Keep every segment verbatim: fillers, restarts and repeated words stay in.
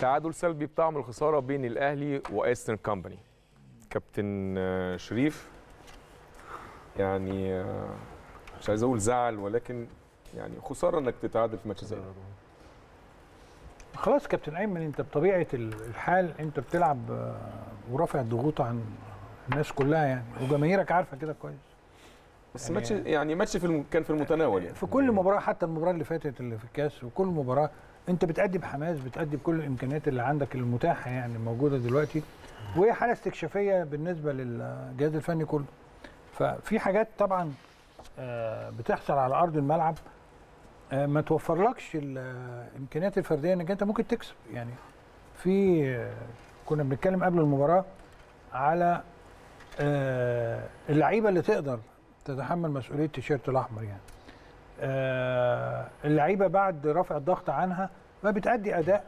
تعادل سلبي بطعم الخساره بين الاهلي وايسترن كومباني. كابتن شريف، يعني مش عايز اقول زعل، ولكن يعني خساره انك تتعادل في ماتش زي ده. خلاص كابتن ايمن، انت بطبيعه الحال انت بتلعب ورافع الضغوط عن الناس كلها يعني، وجماهيرك عارفه كده كويس. بس يعني ماتش يعني ماتش في الم... كان في المتناول يعني. في كل مباراه، حتى المباراه اللي فاتت اللي في الكاس، وكل مباراه انت بتأدي بحماس، بتأدي بكل الامكانيات اللي عندك المتاحه يعني موجوده دلوقتي، وهي حاله استكشافيه بالنسبه للجهاز الفني كله. ففي حاجات طبعا بتحصل على ارض الملعب ما توفرلكش الامكانيات الفرديه انك انت ممكن تكسب يعني. في كنا بنتكلم قبل المباراه على اللعيبه اللي تقدر تتحمل مسؤوليه التيشيرت الاحمر يعني. اللعيبه بعد رفع الضغط عنها ما بتأدي اداء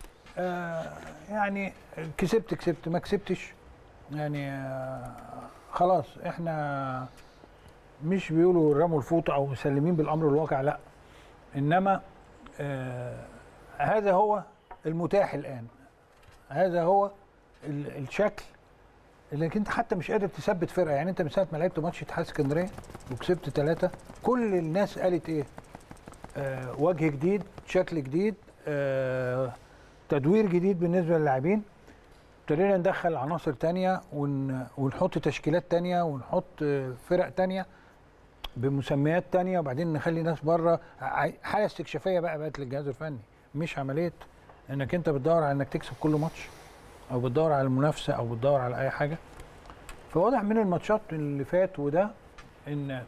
يعني كسبت كسبت ما كسبتش يعني خلاص احنا مش بيقولوا رموا الفوطه او مسلمين بالامر الواقع، لا، انما آه هذا هو المتاح الان، هذا هو الشكل اللي انت حتى مش قادر تثبت فرقه يعني. انت من ساعه ما لعبت ماتش اتحاد اسكندريه وكسبت ثلاثه، كل الناس قالت ايه؟ آه وجه جديد، شكل جديد، آه تدوير جديد بالنسبه للاعبين. ابتدينا ندخل عناصر ثانيه ون ونحط تشكيلات ثانيه ونحط فرق ثانيه بمسميات تانية، وبعدين نخلي ناس بره. حاله استكشافيه بقى بقت للجهاز الفني، مش عمليه انك انت بتدور على انك تكسب كل ماتش او بتدور على المنافسه او بتدور على اي حاجه. فواضح من الماتشات اللي فات وده ان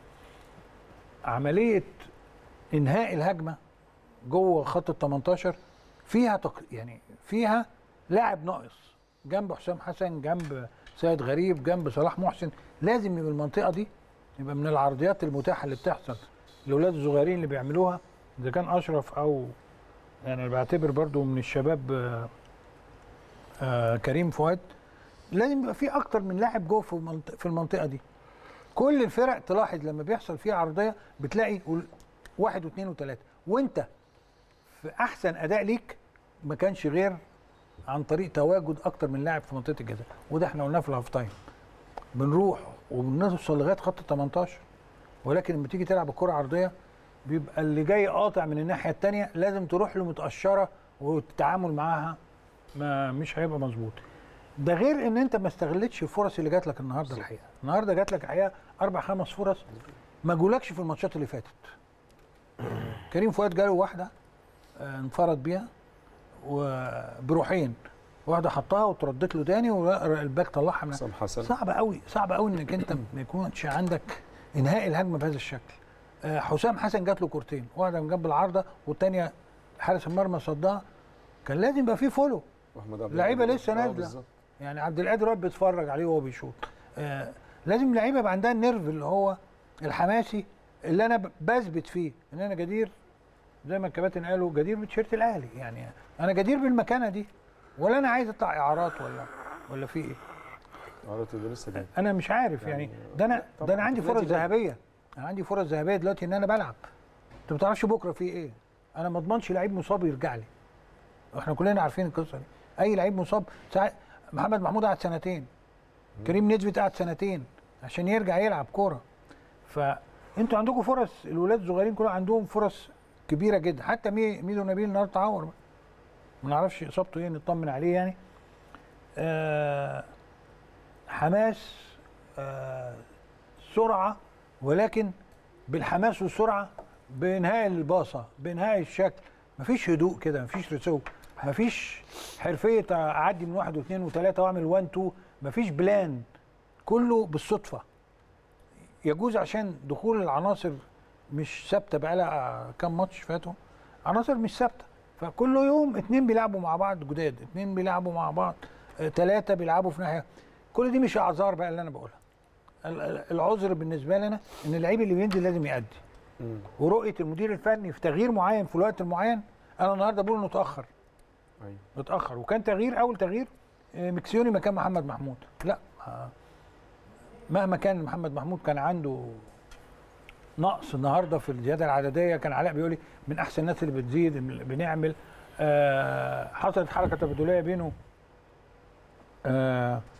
عمليه انهاء الهجمه جوه خط ال تمنتاشر فيها تق... يعني فيها لاعب ناقص جنب حسام حسن، جنب سيد غريب، جنب صلاح محسن. لازم يبقى المنطقه دي يبقى من العرضيات المتاحه اللي بتحصل الاولاد الصغيرين اللي بيعملوها، اذا كان اشرف او يعني بعتبر برضو من الشباب آآ آآ كريم فؤاد. لازم يبقى في اكتر من لاعب جوه في في المنطقه دي. كل الفرق تلاحظ لما بيحصل فيها عرضيه بتلاقي واحد واثنين وثلاثه، وانت في احسن اداء ليك ما كانش غير عن طريق تواجد اكتر من لاعب في منطقه الجزاء، وده احنا قلناه في الهاف تايم. بنروح وبنوصل لغايه خط ال تمنتاشر، ولكن لما تيجي تلعب الكره عرضيه بيبقى اللي جاي قاطع من الناحيه الثانيه لازم تروح له متقشره، والتعامل معاها ما مش هيبقى مظبوط. ده غير ان انت ما استغلتش الفرص اللي جات لك النهارده. الحقيقه النهارده جات لك الحقيقه اربع خمس فرص ما جولكش في الماتشات اللي فاتت. كريم فؤاد جاله واحده انفرد بيها وبروحين، واحده حطها وتردت له تاني والباك طلعها من حسام حسن. صعب قوي صعب قوي انك انت ما يكونش عندك انهاء الهجمه بهذا الشكل. حسام حسن جات له كورتين، واحده من جنب العارضه والثانيه حارس المرمى صدها. كان لازم يبقى فيه فولو، لعيبه لسه نازله يعني. عبد القادر واقف بيتفرج عليه وهو بيشوط. آه لازم لعيبه يبقى عندها النيرف اللي هو الحماسي اللي انا بثبت فيه ان انا جدير، زي ما الكباتن قالوا، جدير بتيشيرت الاهلي يعني. انا جدير بالمكانه دي، ولا انا عايز اطلع اعارات ولا ولا في ايه؟ اعارات ده لسه جاي. انا مش عارف يعني, يعني ده انا ده انا عندي فرص ذهبيه، انا عندي فرص ذهبيه دلوقتي ان انا بلعب. انت ما تعرفش بكره في ايه. انا ما اضمنش لعيب مصاب يرجع لي، احنا كلنا عارفين القصه دي. اي لعيب مصاب، ساعة محمد محمود قعد سنتين، كريم نيدفيد قعد سنتين عشان يرجع يلعب كوره. فانتوا عندكم فرص، الولاد الصغيرين كلهم عندهم فرص كبيره جدا. حتى ميدو نبيل النهارده تعور، ما نعرفش اصابته ايه، نطمن عليه يعني. آه حماس، آه سرعه، ولكن بالحماس والسرعه بانهاء الباصه، بانهاء الشكل. مفيش هدوء كده، مفيش رسوب، مفيش حرفيه اعدي من واحد واثنين وثلاثه واعمل واحد اتنين، مفيش بلان، كله بالصدفه. يجوز عشان دخول العناصر مش ثابته بقالها كام ماتش فاتوا، عناصر مش ثابته، فكل يوم اتنين بيلعبوا مع بعض جداد، اتنين بيلعبوا مع بعض، ثلاثه بيلعبوا في ناحيه. كل دي مش اعذار بقى اللي انا بقولها. العذر بالنسبه لنا ان اللعيب اللي بينزل لازم يأدي. ورؤيه المدير الفني في تغيير معين في الوقت المعين. انا النهارده بقول انه اتاخر. ايوه اتاخر، وكان تغيير اول تغيير مكسيوني مكان محمد محمود. لا، مهما كان محمد محمود كان عنده نقص النهارده في الزياده العدديه. كان علاء بيقول لي من احسن الناس اللي بتزيد بنعمل. آه حصلت حركه تبادليه بينه آه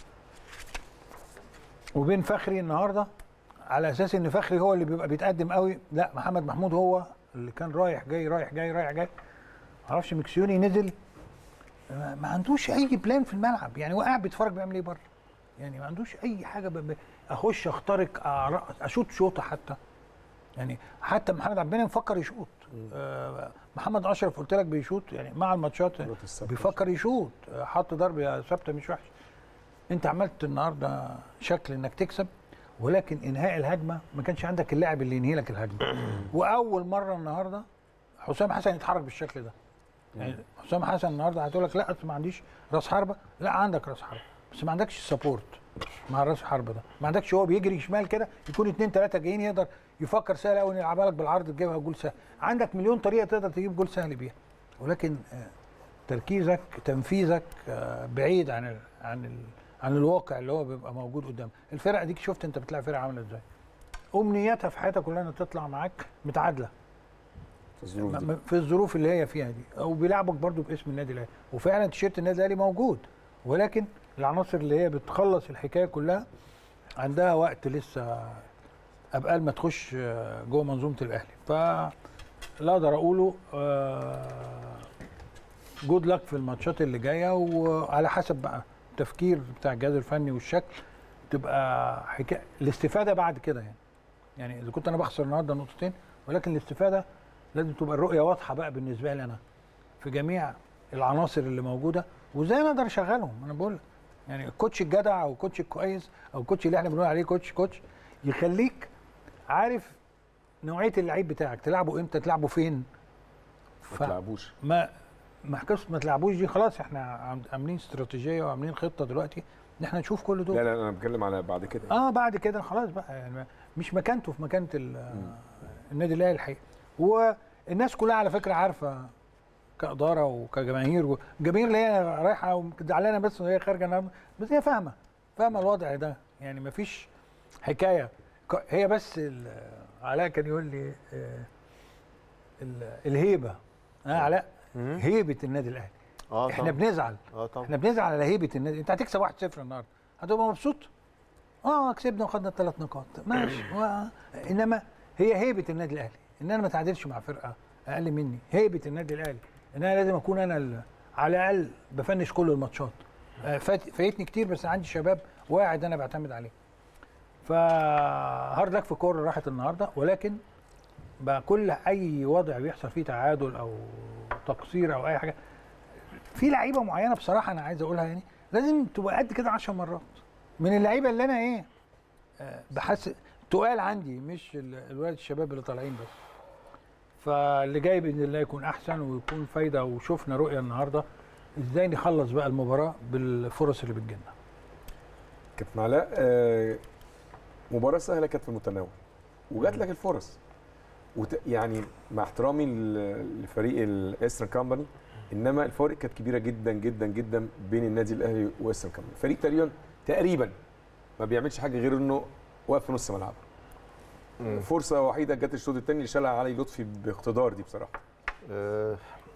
وبين فخري النهارده، على اساس ان فخري هو اللي بيبقى بيتقدم قوي. لا، محمد محمود هو اللي كان رايح جاي رايح جاي رايح جاي. معرفش مكسيوني نزل ما عندوش اي بلان في الملعب، يعني هو قاعد بيتفرج بيعمل ايه بره، يعني ما عندوش اي حاجه. ب... اخش اخترق اشوط شوطه حتى، يعني حتى محمد عبد المنعم مفكر يشوط. آه محمد اشرف قلت لك بيشوط، يعني مع الماتشات بيفكر يشوط، حط ضربه ثابته مش وحش. انت عملت النهارده شكل انك تكسب، ولكن انهاء الهجمه ما كانش عندك اللاعب اللي ينهي لك الهجمه. واول مره النهارده حسام حسن يتحرك بالشكل ده. يعني حسام حسن النهارده هتقول لك لا ما عنديش راس حربه، لا عندك راس حربه بس ما عندكش السبورت مع راس الحربه ده، ما عندكش هو بيجري شمال كده يكون اثنين ثلاثه جايين يقدر يفكر سهل قوي يلعبها لك بالعرض تجيبها جول سهل. عندك مليون طريقه تقدر تجيب جول سهل بيها، ولكن تركيزك تنفيذك بعيد عن ال عن ال عن الواقع اللي هو بيبقى موجود قدام الفرق ديك. شفت انت بتلعب فرقه عامله ازاي، امنياتها في حياتها كلها انها تطلع معاك متعادله في الظروف دي. في الظروف اللي هي فيها دي، وبيلعبك برضو باسم النادي الاهلي، وفعلا تيشيرت النادي الاهلي موجود، ولكن العناصر اللي هي بتخلص الحكايه كلها عندها وقت لسه قبل ما تخش جوه منظومه الاهلي. فلا اقدر اقوله جود لك في الماتشات اللي جايه، وعلى حسب بقى التفكير بتاع الجهاز الفني والشكل تبقى حكايه الاستفاده بعد كده. يعني يعني اذا كنت انا بخسر النهارده نقطتين، ولكن الاستفاده لازم تبقى الرؤيه واضحه بقى بالنسبه لي انا في جميع العناصر اللي موجوده، وازاي انا اقدر اشغلهم. انا بقول لك يعني الكوتش الجدع او الكوتش الكويس او الكوتش اللي احنا بنقول عليه كوتش كوتش يخليك عارف نوعيه اللعيب بتاعك، تلعبه امتى تلعبه فين. ما تلعبوش ما ما قصه ما تلعبوش دي خلاص، احنا عاملين استراتيجيه وعاملين خطه دلوقتي ان احنا نشوف كل دول. لا لا انا بتكلم على بعد كده. اه بعد كده خلاص بقى، يعني مش مكانته في مكانه النادي الاهلي الحقيقه. والناس كلها على فكره عارفه كاداره وكجماهير، الجماهير اللي هي رايحه وزعلانه بس وهي خارجه، بس هي فاهمه فاهمه الوضع ده، يعني ما فيش حكايه. هي بس علاء كان يقول لي الهيبه، اه علاء هيبه النادي الاهلي. اه احنا بنزعل اه طبعا احنا بنزعل على هيبه النادي. انت هتكسب واحد صفر النهارده هتبقى مبسوط؟ اه كسبنا وخدنا الثلاث نقاط ماشي. و... انما هي هيبه النادي الاهلي ان انا ما اتعادلش مع فرقه اقل مني. هيبه النادي الاهلي ان انا لازم اكون انا ال... على الاقل بفنش كل الماتشات. آه فات... فايتني كتير بس عندي شباب واعد انا بعتمد عليه. فهارد لك في كوره راحت النهارده، ولكن بقى كل اي وضع بيحصل فيه تعادل او تقصير او اي حاجه في لعيبه معينه بصراحه انا عايز اقولها، يعني لازم تبقى قد كده عشر مرات من اللعيبه اللي انا ايه أه بحس تقال عندي، مش الولاد الشباب اللي طالعين بس. فاللي جاي باذن الله يكون احسن ويكون فايده، وشفنا رؤيه النهارده ازاي نخلص بقى المباراه بالفرص اللي بتجيلنا. كابتن علاء آه مباراه سهله كانت في المتناول وجات لك الفرص، وت... يعني مع احترامي لفريق الايسترن كامباني، انما الفوارق كانت كبيره جدا جدا جدا بين النادي الاهلي وايسترن كامباني. فريق تقريبا تقريبا ما بيعملش حاجه غير انه واقف في نص ملعبه. فرصه وحيده جت الشوط الثاني اللي شالها علي لطفي باقتدار دي بصراحه. أه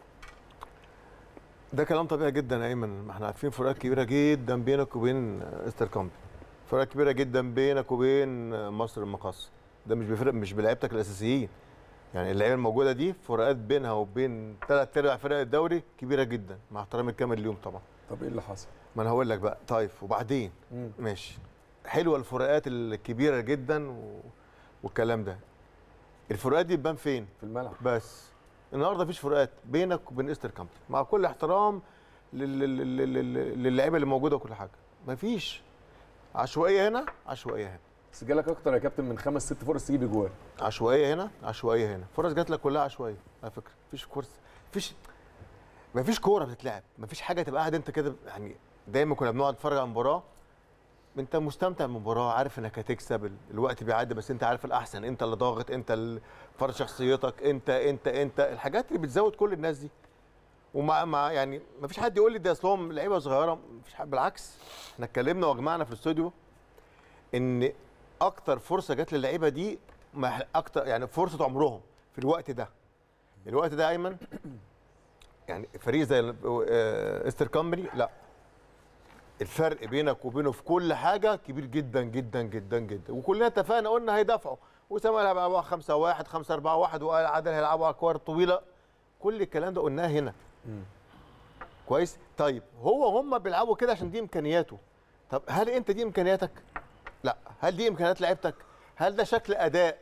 ده كلام طبيعي جدا يا ايمن، ما احنا عارفين فروقات كبيره جدا بينك وبين ايسترن كامباني، فروقات كبيره جدا بينك وبين مصر المقاصه. ده مش بفرق مش بلعيبتك الاساسيين، يعني اللعيبه الموجوده دي فروقات بينها وبين ثلاث ارباع فرق الدوري كبيره جدا، مع احترامي الكامل ليهم طبعا. طب ايه اللي حصل؟ ما انا هقول لك بقى. طيب وبعدين مم. ماشي، حلوه الفروقات الكبيره جدا و... والكلام ده. الفروقات دي تبان فين؟ في الملعب. بس النهارده مفيش فروقات بينك وبين ايسترن كامباني، مع كل احترام لل... لل... للعيبه اللي موجوده وكل حاجه. مفيش عشوائيه هنا عشوائيه هنا. بس جالك اكتر يا كابتن من خمس ست فرص تجيب اجوال. عشوائيه هنا عشوائيه هنا، فرص جات لك كلها عشوائيه على فكره. مفيش فرصه، مفيش مفيش كوره بتتلعب، مفيش حاجه تبقى قاعد انت كده. يعني دايما كنا بنقعد نتفرج على المباراه، انت مستمتع بالمباراه، عارف انك هتكسب، الوقت بيعدي بس انت عارف الاحسن، انت اللي ضاغط، انت اللي فرض شخصيتك، انت انت انت الحاجات اللي بتزود كل الناس دي. ومع مع يعني مفيش حد يقول لي ده اصلهم لعيبه صغيره، مفيش حد، بالعكس احنا اتكلمنا واجمعنا في الاستوديو ان اكتر فرصه جت للعيبه دي اكتر، يعني فرصه عمرهم في الوقت ده. الوقت ده ايمن يعني فريق زي استر كامباني لا، الفرق بينك وبينه في كل حاجه كبير جدا جدا جدا جدا، وكلنا اتفقنا قلنا هيدافعوا، وسام هيلعبوا خمسة واحد خمسة أربعة واحد، وعادل هيلعبوا على الكور الطويله، كل الكلام ده قلناه هنا. م. كويس. طيب هو هم بيلعبوا كده عشان دي امكانياته. طب هل انت دي امكانياتك؟ لا. هل دي امكانيات لعيبتك؟ هل ده شكل اداء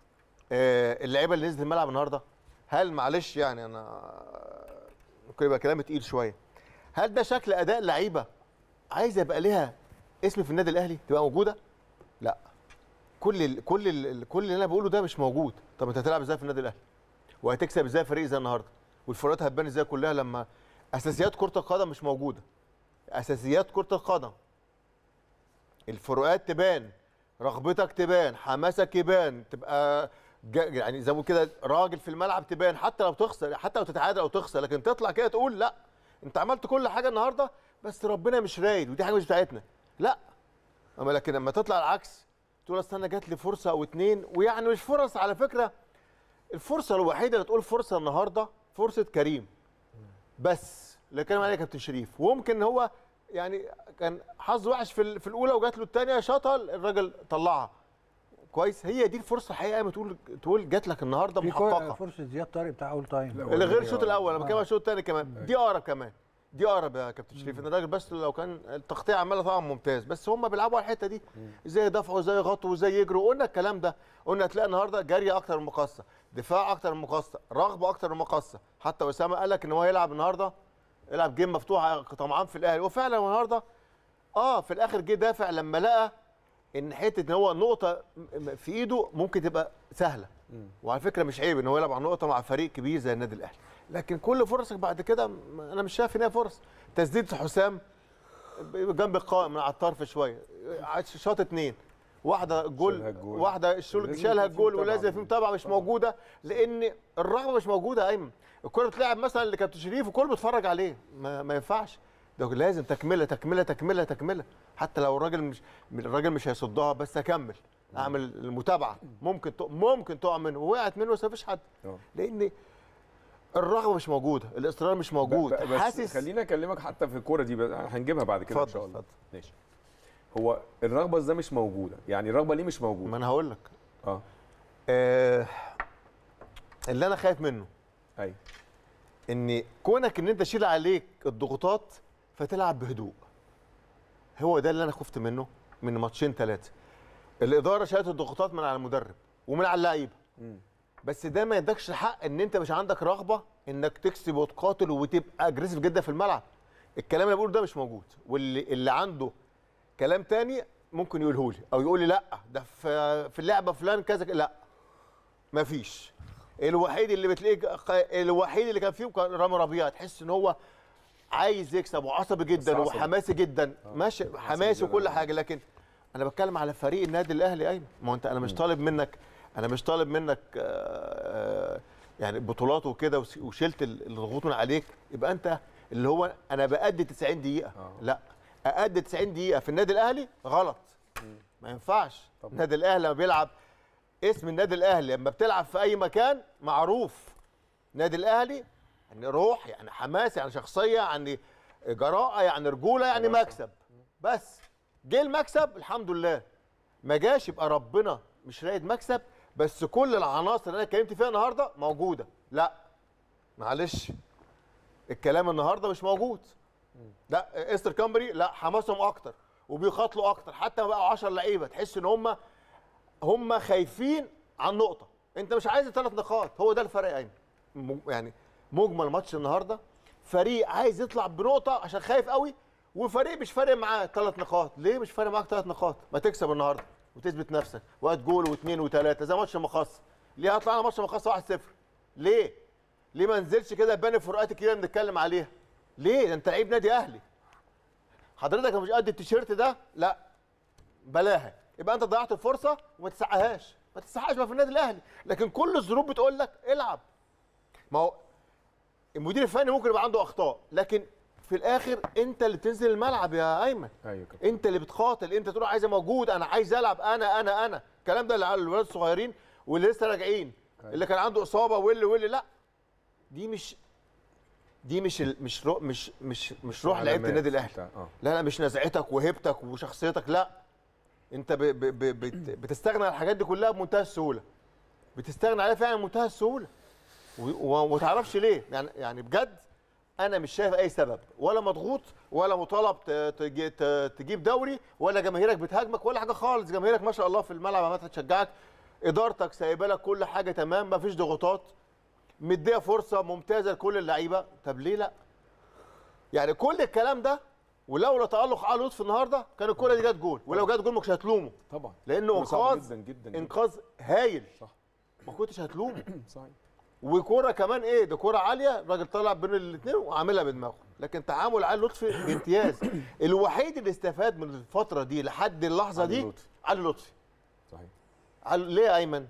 آه اللعيبه اللي نزلت الملعب النهارده؟ هل معلش يعني انا ممكن يبقى كلامي تقيل شويه، هل ده شكل اداء لعيبه عايزه يبقى ليها اسم في النادي الاهلي تبقى موجوده؟ لا. كل ال كل ال كل اللي انا بقوله ده مش موجود. طب انت هتلعب ازاي في النادي الاهلي؟ وهتكسب ازاي فريق زي النهارده؟ والفروقات هتبان ازاي كلها لما اساسيات كره القدم مش موجوده. اساسيات كره القدم، الفروقات تبان، رغبتك تبان، حماسك يبان، تبقى يعني زي ما كده راجل في الملعب تبان، حتى لو تخسر، حتى لو تتعادل او تخسر، لكن تطلع كده تقول لا انت عملت كل حاجه النهارده بس ربنا مش رايد ودي حاجه مش بتاعتنا. لا. اما لكن لما تطلع العكس تقول اصل انا جات لي فرصه او اتنين، ويعني مش فرص على فكره، الفرصه الوحيده اللي تقول فرصه النهارده فرصه كريم بس اللي كان عليها كابتن شريف، وممكن هو يعني كان حظ وحش في في الاولى وجات له الثانيه شاطها الراجل طلعها كويس. هي دي الفرصه الحقيقه ما تقول تقول جات لك النهارده محققه. فرصه زياد طارق بتاع اول تايم اللي غير الشوط الاول، انا بتكلم على الشوط الثاني كمان، دي اقرب كمان، دي اقرب يا كابتن شريف ان الراجل بس لو كان التغطيه عماله طبعا ممتاز، بس هم بيلعبوا على الحته دي ازاي يدافعوا ازاي يغطوا ازاي يجروا، قلنا الكلام ده، قلنا هتلاقي النهارده جري اكتر من مقصه، دفاع اكتر من مقصه، رغبه اكتر من مقصه، حتى اسامه قال لك ان هو يلعب النهارده يلعب جيم مفتوح طمعان في الاهلي، وفعلا النهارده اه في الاخر جه دافع لما لقى ان حته ان هو نقطه في ايده ممكن تبقى سهله، وعلى فكره مش عيب ان هو يلعب على نقطه مع فريق كبير زي النادي الاهلي، لكن كل فرصك بعد كده انا مش شايف ان هي فرص. تسديده حسام جنب القائم من على الطرف شويه، شاط اتنين، واحده جول واحده الشول شالها الجول، ولازم في متابعه مش موجوده لان الرغبه مش موجوده. ايمن الكره بتلعب مثلا اللي كابتن شريف وكل بيتفرج عليه، ما, ما ينفعش، ده لازم تكمله تكمله تكمله تكمله، حتى لو الراجل مش الراجل مش هيصدها بس اكمل اعمل المتابعه، ممكن ممكن تقع منه ووقعت منه بس ما فيش حد، لان الرغبه مش موجوده، الاصرار مش موجود. بس حاسس خليني اكلمك حتى في الكوره دي هنجيبها بعد كده ان شاء الله. ماشي. هو الرغبه ازاي مش موجوده؟ يعني الرغبه ليه مش موجوده؟ ما انا هقول لك. اه, آه اللي انا خايف منه ايوه ان كونك ان انت شيل عليك الضغوطات فتلعب بهدوء، هو ده اللي انا خفت منه من ماتشين ثلاثه. الاداره شالت الضغوطات من على المدرب ومن على اللعيبه، بس ده ما يدكش حق ان انت مش عندك رغبه انك تكسب وتقاتل وتبقى اجريسيف جدا في الملعب. الكلام اللي بقوله ده مش موجود، واللي اللي عنده كلام تاني ممكن يقوله لي او يقول لي لا ده في في اللعبه فلان كذا، لا مفيش. الوحيد اللي بتلاقيه الوحيد اللي كان فيهم كان رامي ربيعه، تحس ان هو عايز يكسب وعصبي جدا وحماسي جدا، ماشي حماسي وكل حاجه، لكن انا بتكلم على فريق النادي الاهلي. ايمن ما هو انت انا مش طالب منك انا مش طالب منك آآ آآ يعني بطولات وكده وشلت الضغوط من عليك يبقى انت اللي هو انا بأدي تسعين دقيقه. أوه. لا، أأدي تسعين دقيقه في النادي الاهلي غلط، ما ينفعش. النادي الاهلي لما بيلعب اسم النادي الاهلي لما بتلعب في اي مكان معروف، النادي الاهلي يعني روح، يعني حماس، يعني شخصيه، يعني جراءه، يعني رجوله، يعني مكسب. بس جه المكسب الحمد لله، ما جاش يبقى ربنا مش رايد مكسب، بس كل العناصر اللي انا اتكلمت فيها النهارده موجوده. لا معلش الكلام النهارده مش موجود. لا استر كامبري لا حماسهم اكتر وبيخاطلوا اكتر، حتى ما بقوا عشرة لعيبه تحس ان هم هم خايفين عن نقطه، انت مش عايز ثلاث نقاط، هو ده الفرق. يعني يعني مجمل ماتش النهارده فريق عايز يطلع بنقطه عشان خايف قوي، وفريق مش فارق معاه ثلاث نقاط. ليه مش فارق معاك ثلاث نقاط؟ ما تكسب النهارده وتثبت نفسك وقت جول واثنين وثلاثه زي ماتش المقص. ليه هطلعنا ماتش المقص واحد صفر؟ ليه؟ ليه ما نزلش كده بان الفروقات الكبيره اللي بنتكلم عليها؟ ليه؟ ده انت لعيب نادي اهلي. حضرتك مش قد التيشيرت ده؟ لا بلاها، يبقى انت ضيعت الفرصه وما تسعهاش، ما تسعهاش بقى في النادي الاهلي، لكن كل الظروف بتقول لك العب. ما هو المدير الفني ممكن يبقى عنده اخطاء، لكن في الاخر انت اللي بتنزل الملعب يا ايمن. ايوه كده. انت اللي بتقاتل، انت تقول عايز موجود، انا عايز العب، انا انا انا الكلام ده اللي على الولاد الصغيرين واللي لسه راجعين. أيوة. اللي كان عنده اصابه واللي واللي لا، دي مش دي مش ال- مش رو مش مش مش روح لعيبه علامات النادي الاهلي. بتاع- اه لا لا مش نزعتك وهيبتك وشخصيتك، لا انت ب ب ب بت- بتستغنى عن الحاجات دي كلها بمنتهى السهوله، بتستغنى عليها فعلا بمنتهى السهوله و- وما تعرفش ليه. يعني يعني بجد انا مش شايف اي سبب، ولا مضغوط ولا مطالب ت- تجي- ت- تجيب دوري، ولا جماهيرك بتهاجمك ولا حاجه خالص. جماهيرك ما شاء الله في الملعب عماله تشجعك، ادارتك سايبه لك كل حاجه تمام، ما فيش ضغوطات، مديه فرصه ممتازه لكل اللعيبه. طب ليه لا؟ يعني كل الكلام ده ولولا تألق علي لطفي النهارده كان الكوره دي جت جول، ولو جت جول ما كنتش هتلومه طبعا لانه كورة صعبة انقاذ جدا جدا جدا. انقاذ هايل، صح ما كنتش هتلومه. صحيح. وكوره كمان ايه ده، كوره عاليه الراجل طلع بين الاثنين وعاملها بدماغه، لكن تعامل علي لطفي بامتياز. الوحيد اللي استفاد من الفتره دي لحد اللحظه علي دي لطفي. علي لطفي. صحيح. علي- ليه يا ايمن؟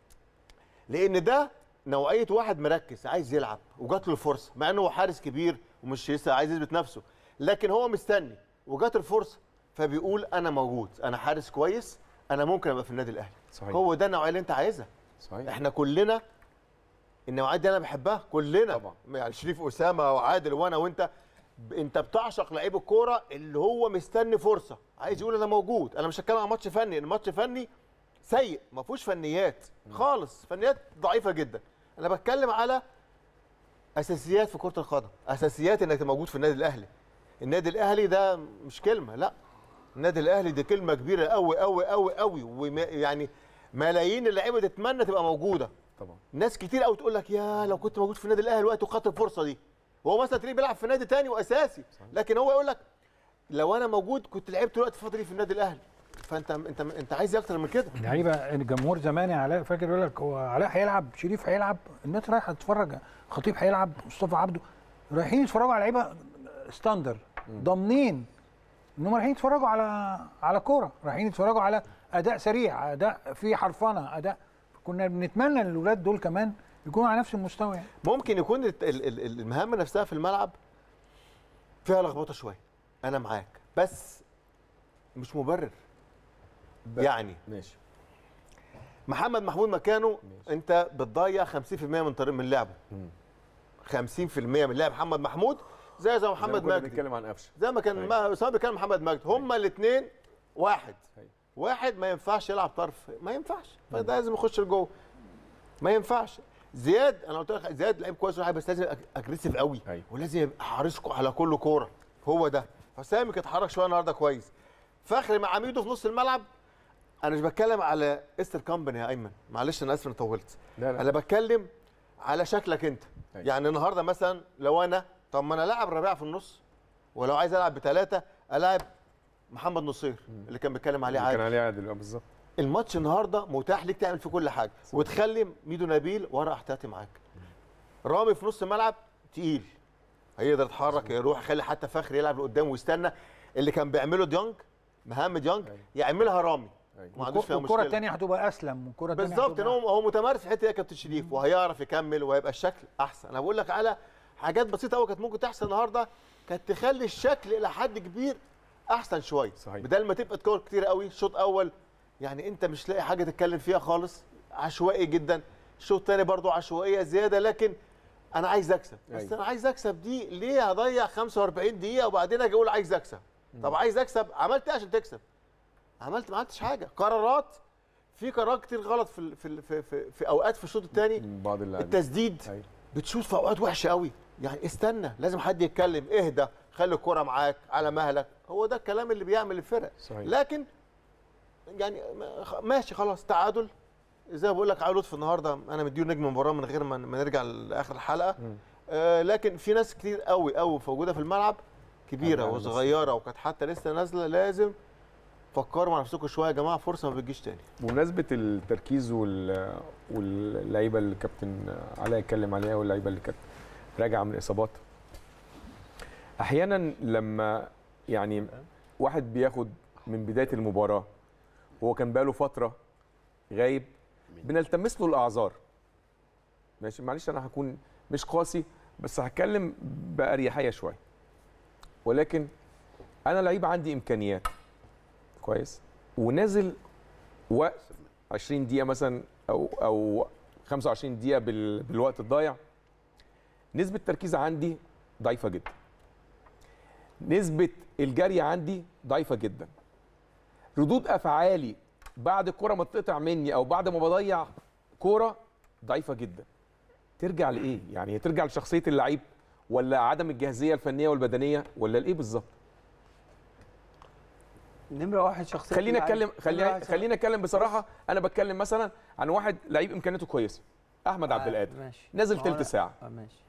لان ده نوعيه واحد مركز عايز يلعب وجات له الفرصه، مع انه هو حارس كبير ومش لسه عايز يثبت نفسه، لكن هو مستني وجات الفرصه فبيقول انا موجود، انا حارس كويس، انا ممكن ابقى في النادي الاهلي. صحيح. هو ده النوعيه اللي انت عايزها. صحيح. احنا كلنا النوعيات دي انا بحبها كلنا طبعا. يعني شريف اسامه وعادل وانا وانت ب- انت بتعشق لعيب الكوره اللي هو مستني فرصه، عايز يقول انا موجود. انا مش هتكلم عن ماتش فني، الماتش فني سيء ما فيهوش فنيات خالص، فنيات ضعيفه جدا. انا بتكلم على اساسيات في كره القدم، اساسيات انك تبقى موجود في النادي الاهلي. النادي الاهلي ده مش كلمه، لا النادي الاهلي دي كلمه كبيره قوي قوي قوي قوي، ويعني ملايين اللعيبه تتمنى تبقى موجوده. طبعا. ناس كتير قوي تقول لك يا لو كنت موجود في النادي الاهلي الوقت وخدت الفرصه دي، وهو مثلا تلاقيه بيلعب في نادي تاني واساسي، لكن هو يقول لك لو انا موجود كنت لعبت الوقت الفتره دي في النادي الاهلي. فانت انت انت عايز إيه اكتر من كده؟ لعيبه الجمهور زمان يا علاء فاكر يقول لك هو علاء هيلعب، شريف هيلعب، الناس رايحه تتفرج، خطيب هيلعب، مصطفى عبده، رايحين يتفرجوا على لعيبه ستاندر، ضامنين انهم رايحين يتفرجوا على على كوره، رايحين يتفرجوا على اداء سريع، اداء فيه حرفنه، اداء كنا بنتمنى ان الاولاد دول كمان يكونوا على نفس المستوى يعني. ممكن يكون ال- ال- ال- المهمه نفسها في الملعب فيها لخبطه شويه، انا معاك، بس مش مبرر. ب- يعني ماشي. محمد محمود مكانه ماشي. انت بتضيع خمسين في المية من طريق من لعبه، مم. خمسين في المية من لعب محمد محمود زي زي زي ما محمد كنا مجدي، بنتكلم عن قفشه. زي ما كان أيوة. ما اسامه بيتكلم محمد مجدي، هما الاثنين واحد. أيوة. واحد ما ينفعش يلعب طرف، ما ينفعش، فده لازم يخش لجوه، ما ينفعش. زياد انا قلت لك زياد لعيب كويس وحاجة، بس لازم اجريسيف قوي، أيوة. ولازم يبقى حريص على كل كوره، هو ده. فسامي كان اتحرك شويه النهارده كويس. فخري مع عميدو في نص الملعب، انا مش بتكلم على استر كامباني يا ايمن، معلش انا اسف اني طولت، لا لا. انا بتكلم على شكلك انت. أيوة. يعني النهارده مثلا لو انا، طب ما انا لاعب ربيعه في النص، ولو عايز العب بثلاثه العب محمد نصير اللي كان بيتكلم عليه اللي كان عادل. عليه عادل اه بالظبط. الماتش النهارده متاح ليك تعمل فيه كل حاجه، وتخلي ميدو نبيل ورا احتياطي معاك. رامي في نص الملعب تقيل، هيقدر يتحرك يروح، يخلي حتى فخري يلعب لقدام ويستنى اللي كان بيعمله ديانج، مهام ديانج أيوة. يعملها رامي، أيوة. ما عندوش فيها والكره مشكله. الثانيه هتبقى اسلم، والكره الثانيه بالظبط، ان هو هو متمرس في الحته دي يا كابتن شريف، وهيعرف يكمل وهيبقى الشكل احسن. انا بقول لك على حاجات بسيطه قوي كانت ممكن تحصل النهارده، كانت تخلي الشكل الى حد كبير احسن شويه، صحيح. بدل ما تبقى تكور كتير قوي شوط اول، يعني انت مش لاقي حاجه تتكلم فيها خالص، عشوائي جدا. الشوط الثاني برضو عشوائيه زياده، لكن انا عايز اكسب، بس أيوة. انا عايز اكسب دي ليه هضيع خمسة وأربعين دقيقه وبعدين اجي اقول عايز اكسب؟ طب عايز اكسب، عملت ايه عشان تكسب؟ عملت ما عملتش حاجه. قرارات، في قرارات كتير غلط في ال- في ال- في, في, في اوقات في الشوط الثاني. من بعض اللاعبين. التسديد أيوة. بتشوط في اوقات وحشه قوي، يعني استنى، لازم حد يتكلم، اهدى، خلي الكره معاك على مهلك، هو ده الكلام اللي بيعمل الفرق. صحيح. لكن يعني ماشي خلاص، تعادل زي ما بقول لك. علي لطفي النهارده انا مديه نجم المباراه من غير ما ما نرجع لاخر الحلقه. مم. آه لكن في ناس كتير قوي قوي موجوده في الملعب، كبيره أنا وصغيره وكانت حتى لسه نازله، لازم فكروا مع نفسكم شويه يا جماعه، فرصه ما بتجيش تاني. بمناسبه التركيز وال واللعيبه اللي كابتن علاء اتكلم عليها، واللعيبه اللي كانت راجعه من اصابات، احيانا لما يعني واحد بياخد من بدايه المباراه وهو كان بقاله فتره غايب، بنلتمس له الاعذار. ماشي، معلش انا هكون مش قاسي، بس هتكلم باريحيه شويه، ولكن انا لعيب عندي امكانيات كويس، ونازل وقت عشرين دقيقه مثلا او او خمسة وعشرين دقيقه بال... بالوقت الضايع، نسبه التركيز عندي ضعيفه جدا. نسبه الجري عندي ضعيفه جدا. ردود افعالي بعد الكره ما تقطع مني او بعد ما بضيع كوره ضعيفه جدا. ترجع لايه؟ يعني هي ترجع لشخصيه اللعيب ولا عدم الجاهزيه الفنيه والبدنيه ولا لايه بالظبط؟ نمره واحد شخصيه خلينا اللعيب. اتكلم خلينا خلينا اتكلم بصراحه. انا بتكلم مثلا عن واحد لعيب امكانياته كويسه، احمد عبد القادر. ماشي. نازل هو تلت أنا- ساعه. آه ماشي.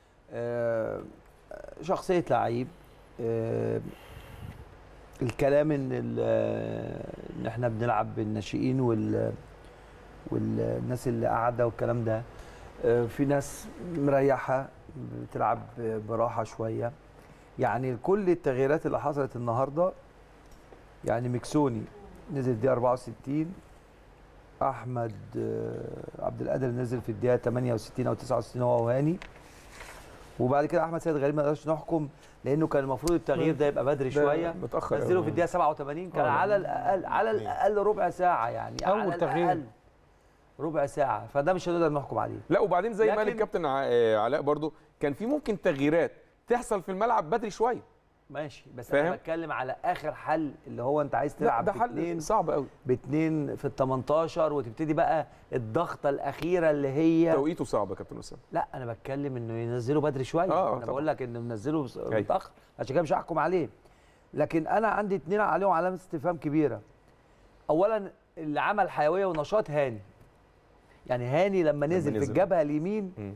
آه شخصيه لعيب. آه الكلام ان ال- ان احنا بنلعب بالناشئين وال والناس اللي قاعده والكلام ده. آه في ناس مريحه بتلعب براحه شويه. يعني كل التغييرات اللي حصلت النهارده، يعني مكسوني نزل الدقيقه أربعة وستين، احمد آه، عبد القادر نزل في الدقيقه ثمانية وستين او تسعة وستين هو وهاني، وبعد كده احمد سيد غريب ما نقدرش نحكم لانه كان المفروض التغيير ده يبقى بدري شويه. متاخر نزله أوي. في الدقيقه سبعة وثمانين كان آه. على الاقل على الاقل ربع ساعه، يعني أول على تغيير. الاقل ربع ساعه، فده مش هنقدر نحكم عليه. لا وبعدين زي ما قال لكن- الكابتن ع- آه، علاء برضو كان في ممكن تغييرات تحصل في الملعب بدري شويه. ماشي، بس فاهم؟ انا بتكلم على اخر حل اللي هو انت عايز لا تلعب ده حل باثنين صعب قوي. باثنين في ال تمنتاشر وتبتدي بقى الضغطه الاخيره اللي هي توقيته صعب يا كابتن اسامه. لا انا بتكلم انه ينزله بدري شويه. آه، انا طبعا. بقول لك انه منزله بس- أيوة. متاخر، عشان كده مش هحكم عليه. لكن انا عندي اتنين عليهم علامه استفهام كبيره. اولا اللي عمل حيويه ونشاط هاني. يعني هاني لما نزل في نزل. الجبهه اليمين مم.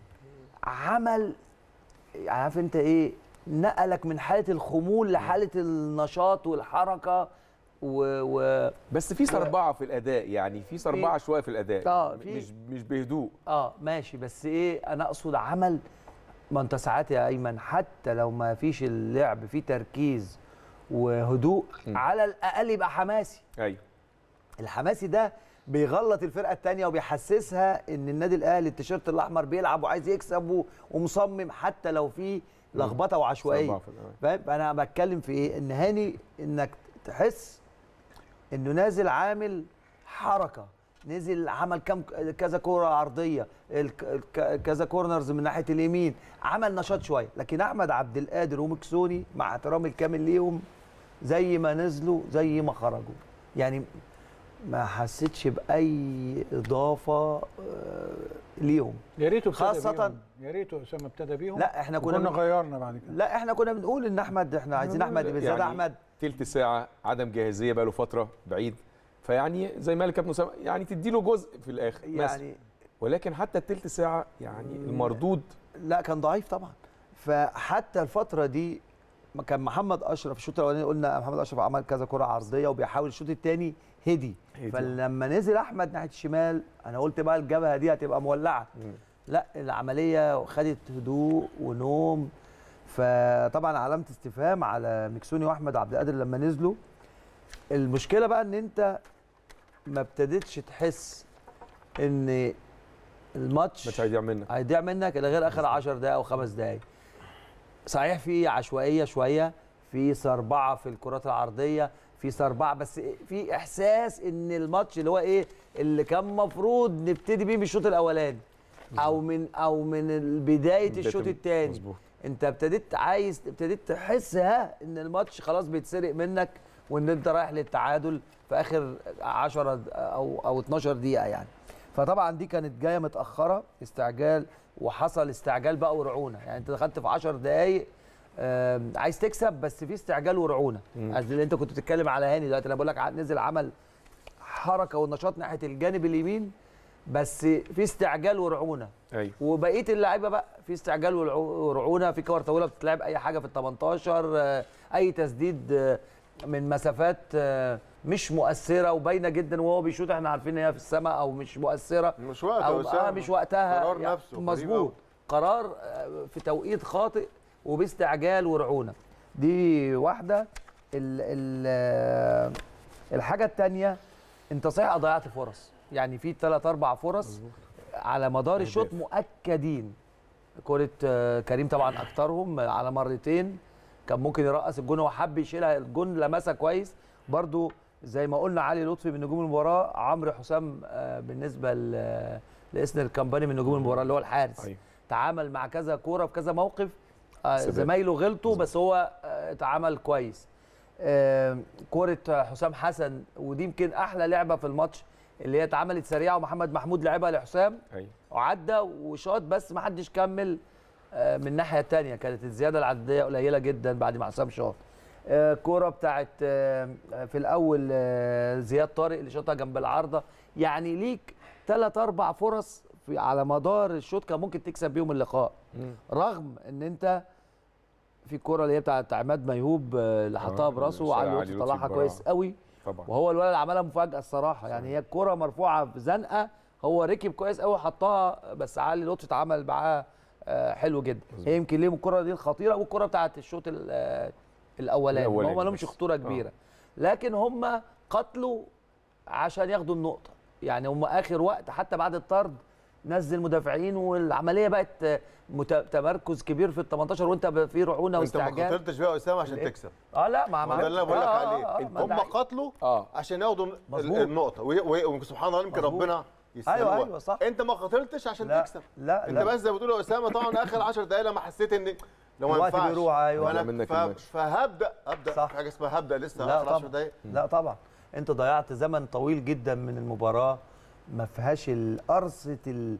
عمل، عارف انت ايه، نقلك من حاله الخمول لحاله النشاط والحركه و, و... بس في سربعه في الاداء، يعني في سربعه شويه في الاداء. آه، في- مش مش بهدوء. اه ماشي، بس ايه انا اقصد عمل. ما انت ساعات يا ايمن حتى لو ما فيش اللعب فيه تركيز وهدوء، م. على الاقل يبقى حماسي. ايوه الحماسي ده بيغلط الفرقه الثانيه وبيحسسها ان النادي الاهلي التيشيرت الاحمر بيلعب وعايز يكسب و- ومصمم حتى لو في لخبطه وعشوائيه. سربعة في الأداء. فاهم؟ انا بتكلم في ايه، ان هاني انك تحس انه نازل عامل حركه، نزل عمل كم كذا كوره عرضيه، الك- الك- كذا كورنرز من ناحيه اليمين، عمل نشاط شويه. لكن احمد عبد القادر ومكسوني مع احترامي الكامل ليهم زي ما نزلوا زي ما خرجوا، يعني ما حسيتش باي اضافه آه، ليهم. يا ريته ابتدى خاصة- بيهم. يا ريته اسامه ابتدى بيهم. لا احنا كنا كنا من... غيرنا بعد كده. لا احنا كنا بنقول ان احمد، احنا عايزين احمد بالذات يعني احمد. تلت ساعه عدم جاهزيه بقى له فتره بعيد، فيعني زي ما قال الكابتن اسامه يعني تدي له جزء في الاخر مثلا. يعني ولكن حتى التلت ساعه يعني المردود لا كان ضعيف طبعا. فحتى الفتره دي ما كان محمد اشرف الشوط الاولاني قلنا محمد اشرف عمل كذا كره عرضيه وبيحاول الشوط الثاني هدي. هدي. فلما نزل احمد ناحيه الشمال انا قلت بقى الجبهه دي هتبقى مولعه. مم. لا العمليه خدت هدوء ونوم. فطبعا علامه استفهام على مكسوني واحمد عبد القادر لما نزلوا. المشكله بقى ان انت ما ابتديتش تحس ان الماتش مش هيضيع منك. هيضيع منك الا غير اخر عشر دقائق او خمس دقائق. صحيح في عشوائيه شويه، في سربعه في الكرات العرضيه، في سربعه، بس في احساس ان الماتش اللي هو ايه اللي كان مفروض نبتدي بيه من الشوط الاولاني او من او من بدايه الشوط الثاني. مظبوط. انت ابتديت عايز ابتديت تحس ها ان الماتش خلاص بيتسرق منك وان انت رايح للتعادل في اخر عشرة او او اتناشر دقيقه يعني. فطبعا دي كانت جايه متاخره استعجال، وحصل استعجال بقى ورعونه. يعني انت دخلت في عشر دقائق عايز تكسب بس في استعجال ورعونه. اللي انت كنت بتتكلم على هاني دلوقتي انا بقول لك نزل عمل حركه ونشاط ناحيه الجانب اليمين بس في استعجال ورعونه. ايوه وبقيه اللعيبه بقى في استعجال ورعونه، في كور طويله بتتلعب اي حاجه في ال تمنتاشر، اي تسديد من مسافات مش مؤثره وباينه جدا وهو بيشوط احنا عارفين ان هي في السماء او مش مؤثره مش وقت او آه مش وقتها. قرار يعني نفسه مظبوط، قرار في توقيت خاطئ وباستعجال ورعونه. دي واحده. ال ال الحاجه الثانيه انت صحيح ضيعت فرص، يعني في ثلاث اربع فرص على مدار الشوط مؤكدين. كره كريم طبعا اكترهم على مرتين كان ممكن يرقص الجون، هو حب يشيلها الجون لمسها كويس. برضو زي ما قلنا علي لطفي من نجوم المباراه، عمرو حسام بالنسبه لاسن الكامباني من نجوم المباراه اللي هو الحارس. أيوة. تعامل مع كذا كوره في كذا موقف آه زمايله غلطوا بس هو آه اتعامل كويس. آه كوره حسام حسن ودي يمكن احلى لعبه في الماتش اللي هي اتعملت سريعه ومحمد محمود لعبها لحسام وعدى وشاط بس ما حدش كمل. آه من الناحيه الثانيه كانت الزياده العدديه قليله جدا بعد ما حسام شاط. آه كوره بتاعت آه في الاول آه زياد طارق اللي شاطها جنب العارضه. يعني ليك ثلاث اربع فرص في على مدار الشوط كان ممكن تكسب بيهم اللقاء. مم. رغم ان انت في الكوره اللي هي بتاعت عماد ميهوب اللي حطها براسه وعلي لطفي طلعها كويس قوي طبعا. وهو الولد اللي عملها مفاجاه الصراحه. يعني هي الكوره مرفوعه بزنقه هو ركب كويس قوي حطها بس علي لطفي اتعامل معاه حلو جدا. هي يمكن ليهم الكوره دي الخطيره والكوره بتاعت الشوط الاولاني هم ما لهمش خطوره كبيره آه. لكن هم قتلوا عشان ياخدوا النقطه. يعني هم اخر وقت حتى بعد الطرد نزل مدافعين والعمليه بقت تمركز كبير في ال تمنتاشر وانت في رعونه واستعجال. انت ما خاطرتش بقى اسامه عشان إيه؟ تكسب. اه لا ما ما ده اللي انا بقول لك عليه. هم قاتلوا آه. عشان ياخدوا النقطه وسبحان الله يمكن ربنا يسلمها. ايوه ايوه صح. انت ما خاطرتش عشان لا تكسب. لا انت لا. بس زي ما بتقول يا اسامه طبعا اخر عشر دقائق لما حسيت ان لو ما ينفعش بيروح ايوه ف... فهبدا ابدا صح. في حاجه اسمها هبدا لسه اخر عشر دقائق. لا طبعا انت ضيعت زمن طويل جدا من المباراه ما فيهاش قرصه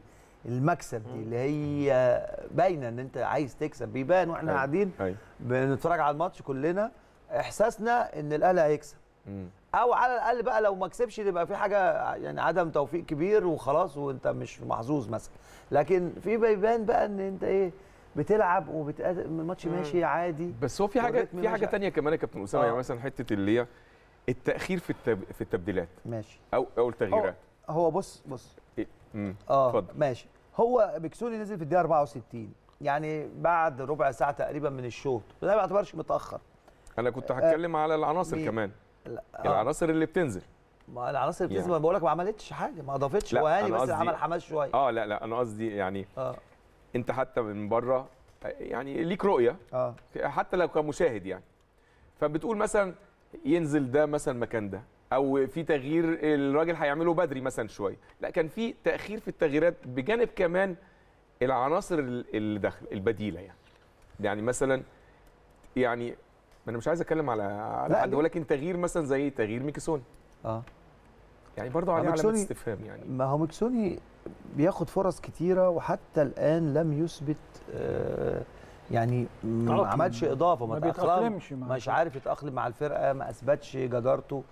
المكسب دي اللي هي باينه ان انت عايز تكسب. بيبان واحنا أي. قاعدين أي. بنتفرج على الماتش كلنا احساسنا ان الاهلي هيكسب او على الاقل بقى لو ما كسبش تبقى في حاجه يعني عدم توفيق كبير وخلاص وانت مش محظوظ مثلا. لكن في بيبان بقى ان انت ايه بتلعب وبتقدم الماتش ماشي عادي. بس هو في حاجه في حاجه ثانيه كمان يا كابتن اسامه. يعني مثلا حته اللي هي التاخير في التب... في التبديلات ماشي او او التغييرات. هو, هو بص بص إيه؟ اه اتفضل. ماشي. هو مكسوني نزل في الدقيقه اربعة وستين يعني بعد ربع ساعه تقريبا من الشوط وده ما يعتبرش متاخر. انا كنت هتكلم آه على العناصر مين؟ كمان آه. العناصر اللي بتنزل. ما العناصر اللي بتنزل يعني. بقول لك ما عملتش حاجه ما اضافتش وهاني بس عمل حماس شويه. اه لا لا انا قصدي يعني آه. انت حتى من بره يعني ليك رؤيه آه. حتى لو كمشاهد يعني فبتقول مثلا ينزل ده مثلا مكان ده او في تغيير الراجل هيعمله بدري مثلا شويه. لا كان في تاخير في التغييرات بجانب كمان العناصر اللي داخل البديله. يعني يعني مثلا يعني انا مش عايز اتكلم على على حد ولكن تغيير مثلا زي تغيير ميكيسوني اه يعني برضه عليه علامه استفهام. يعني ما هو ميكيسوني بياخد فرص كتيره وحتى الان لم يثبت آه يعني ما عملش اضافه ما بيتاقلمش مش عارف يتاقلم مع الفرقه ما اثبتش جدارته.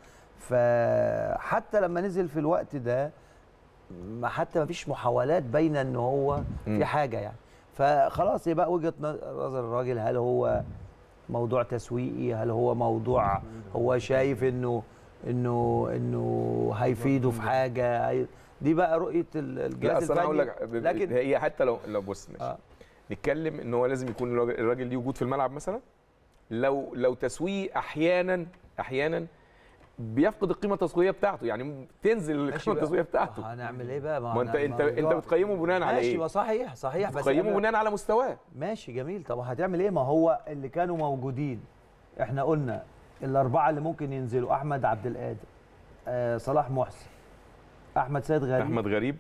فحتى لما نزل في الوقت ده ما حتى ما فيش محاولات باينه ان هو في حاجه يعني. فخلاص يبقى وجهه نظر الراجل هل هو موضوع تسويقي هل هو موضوع هو شايف انه انه انه هيفيده في حاجه دي بقى رؤيه الجهاز الفني. لا اصل انا لكن هي حتى لو لو بص ماشي آه. نتكلم ان هو لازم يكون الراجل ليه وجود في الملعب مثلا. لو لو تسويق احيانا احيانا بيفقد القيمه التسويقيه بتاعته. يعني تنزل القيمه التسويقيه بتاعته. هنعمل ايه بقى؟ ما انت انت انت بتقيمه بناء على ايه؟ ماشي صحيح صحيح بس بتقيمه بناء على مستواه. ماشي جميل. طب هتعمل ايه؟ ما هو اللي كانوا موجودين احنا قلنا الاربعه اللي ممكن ينزلوا احمد عبد القادر آه صلاح محسن احمد سيد غريب احمد غريب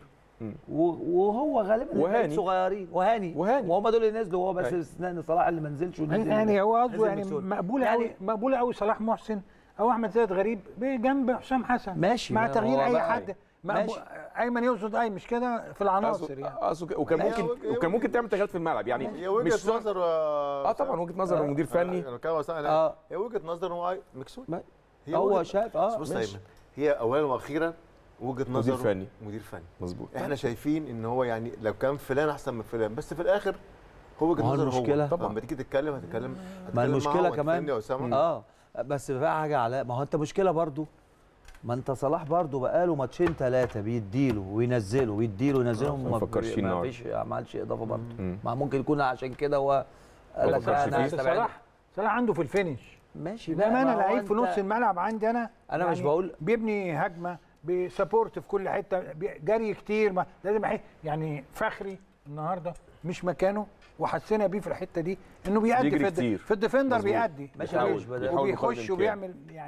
وهو غالبا وهاني صغيرين وهاني وهاني وهم دول اللي نزلوا هو بس استثناء ان صلاح اللي ما نزلش يعني هو قصده يعني مقبول قوي يعني مقبول قوي صلاح محسن او احمد زاهد غريب بجنب حسام حسن ماشي مع تغيير اي حد. ايمن يقصد اي مش كده في العناصر يعني اقصد وكان ممكن وكان ممكن تعمل تغييرات في الملعب. يعني هي وجهه نظر اه طبعا وجهه نظر مدير فني. انا كده اه هي وجهه نظر هو مكسوت هو شايف اه بص ايمن هي اولا واخيرا وجهه نظر مدير فني مدير فني مظبوط. احنا شايفين ان هو يعني لو كان فلان احسن من فلان بس في الاخر هو وجهه نظر هو طبعا لما تيجي تتكلم هتتكلم ما المشكله كمان اه بس بقى حاجه على ما هو انت مشكله برضو ما انت صلاح برضو بقاله ماتشين ثلاثه بيديله وينزله ويديله وينزله ما فكرش ما فيش ما عملش اضافه برضو. ما ممكن يكون عشان كده هو قال لك انا صلاح صلاح عنده في الفينش ماشي بقى. انا لعيب في نص الملعب عندي انا انا يعني مش بقول بيبني هجمه بسبورت في كل حته جري كتير ما لازم يعني فخري النهارده مش مكانه وحسينا بيه في الحته دي انه بيأدي في, في الديفندر بيأدي ماشي وبيخش وبيعمل يعني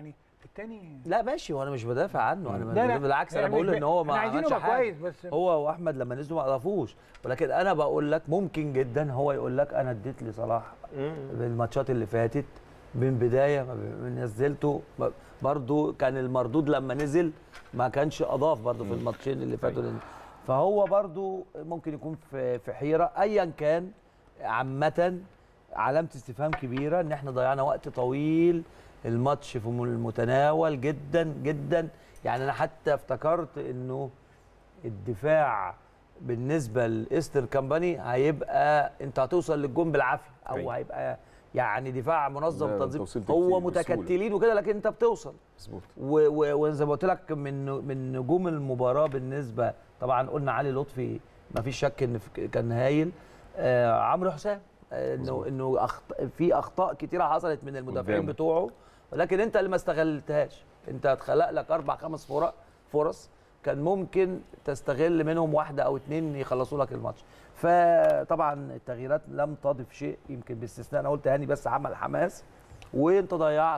التاني لا ماشي، وانا مش بدافع عنه، انا لا لا بالعكس انا يعني بقول مش- ان هو ما احنا عايزينه عملش يبقى حاجه. كويس بس هو واحمد لما نزلوا ما اضافوش، ولكن انا بقول لك ممكن جدا هو يقول لك انا اديت لصلاح بالماتشات اللي فاتت من بدايه ما نزلته برضو، كان المردود لما نزل ما كانش اضاف برضو في الماتشين اللي فاتوا، فهو برضو ممكن يكون في في حيره. ايا كان عامه علامه استفهام كبيره ان احنا ضيعنا وقت طويل، الماتش في المتناول جدا جدا. يعني انا حتى افتكرت انه الدفاع بالنسبه لايستر كامباني هيبقى انت هتوصل للجون بالعافيه، او أيوة. هيبقى يعني دفاع منظم لا، تنظيم، أنت وصلت هو كتير متكتلين وكده لكن انت بتوصل. مظبوط. وزي ما قلت لك من من نجوم المباراه بالنسبه، طبعا قلنا علي لطفي ما فيش شك ان كان هايل. آه عمرو حسام آه انه انه أخط... في اخطاء كتيره حصلت من المدافعين قدامه. بتوعه، ولكن انت اللي ما استغلتهاش. انت اتخلق لك اربع خمس فرق فرص كان ممكن تستغل منهم واحده او اتنين يخلصوا لك الماتش. فطبعا التغييرات لم تضف شيء، يمكن باستثناء انا قلت هاني بس عمل حماس، وانت ضيعت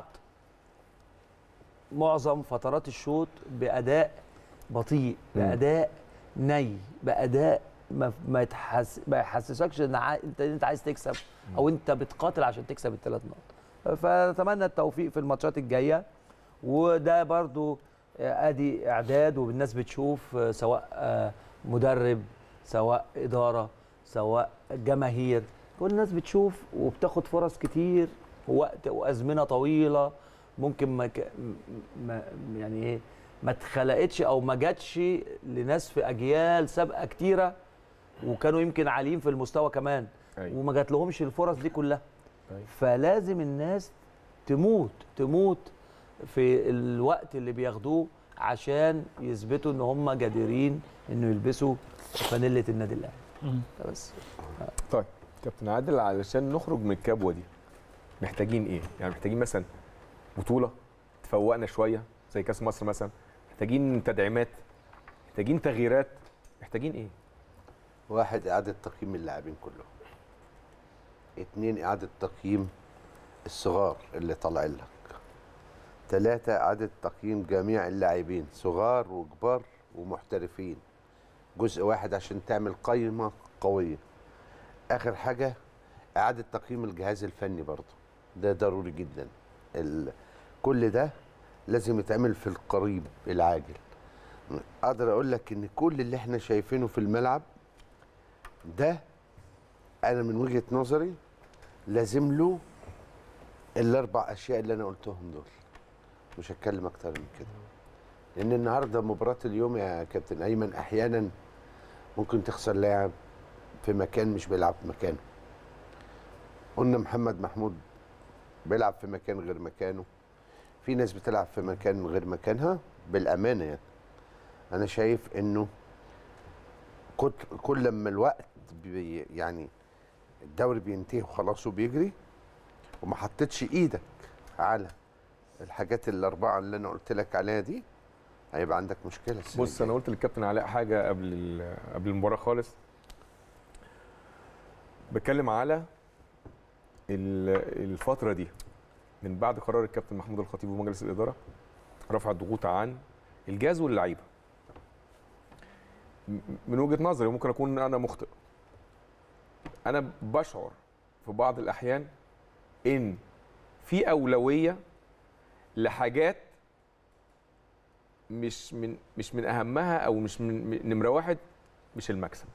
معظم فترات الشوط باداء بطيء، باداء ني، باداء ما ما يتحس ما يحسسكش ان ع... انت انت عايز تكسب او انت بتقاتل عشان تكسب الثلاث نقط. فاتمنى التوفيق في الماتشات الجايه، وده برضو ادي اعداد والناس بتشوف، سواء مدرب سواء اداره سواء جماهير، كل الناس بتشوف وبتاخد فرص كتير ووقت وازمنه طويله ممكن ما, ك... ما يعني ايه ما اتخلقتش او ما جاتش لناس في اجيال سابقه كتيره وكانوا يمكن عاليين في المستوى كمان. أيوة. وما جات لهمش الفرص دي كلها. أيوة. فلازم الناس تموت تموت في الوقت اللي بياخدوه عشان يثبتوا ان هم جديرين انه يلبسوا فانيله النادي الاهلي. بس طيب كابتن عادل، علشان نخرج من الكبوه دي محتاجين ايه؟ يعني محتاجين مثلا بطوله تفوقنا شويه زي كاس مصر مثلا، محتاجين تدعيمات، محتاجين تغييرات، محتاجين ايه؟ واحد، اعاده تقييم اللاعبين كلهم. اتنين، اعاده تقييم الصغار اللي طالعين لك. ثلاثة، اعاده تقييم جميع اللاعبين صغار وكبار ومحترفين. جزء واحد عشان تعمل قائمه قويه. اخر حاجه اعاده تقييم الجهاز الفني برضه، ده ضروري جدا. كل ده لازم يتعمل في القريب العاجل. اقدر اقول لك ان كل اللي احنا شايفينه في الملعب ده انا من وجهه نظري لازم له الاربع اشياء اللي انا قلتهم دول، مش هتكلم اكتر من كده. لان النهارده مباراه اليوم يا كابتن ايمن احيانا ممكن تخسر لاعب في مكان مش بيلعب في مكانه. قلنا محمد محمود بيلعب في مكان غير مكانه، في ناس بتلعب في مكان غير مكانها. بالامانه يعني انا شايف انه كل لما الوقت بي يعني الدوري بينتهي وخلاص وبيجري وما حطيتش ايدك على الحاجات الاربعه اللي انا قلت لك عليها دي، هيبقى عندك مشكله. بص انا قلت للكابتن علاء حاجه قبل قبل المباراه خالص، بتكلم على الفتره دي من بعد قرار الكابتن محمود الخطيب ومجلس الاداره رفع الضغوط عن الجهاز واللعيبه. من وجهه نظري وممكن اكون انا مخطئ، انا بشعر في بعض الاحيان ان في اولويه لحاجات مش من مش من اهمها او مش من نمره واحد، مش المكسب.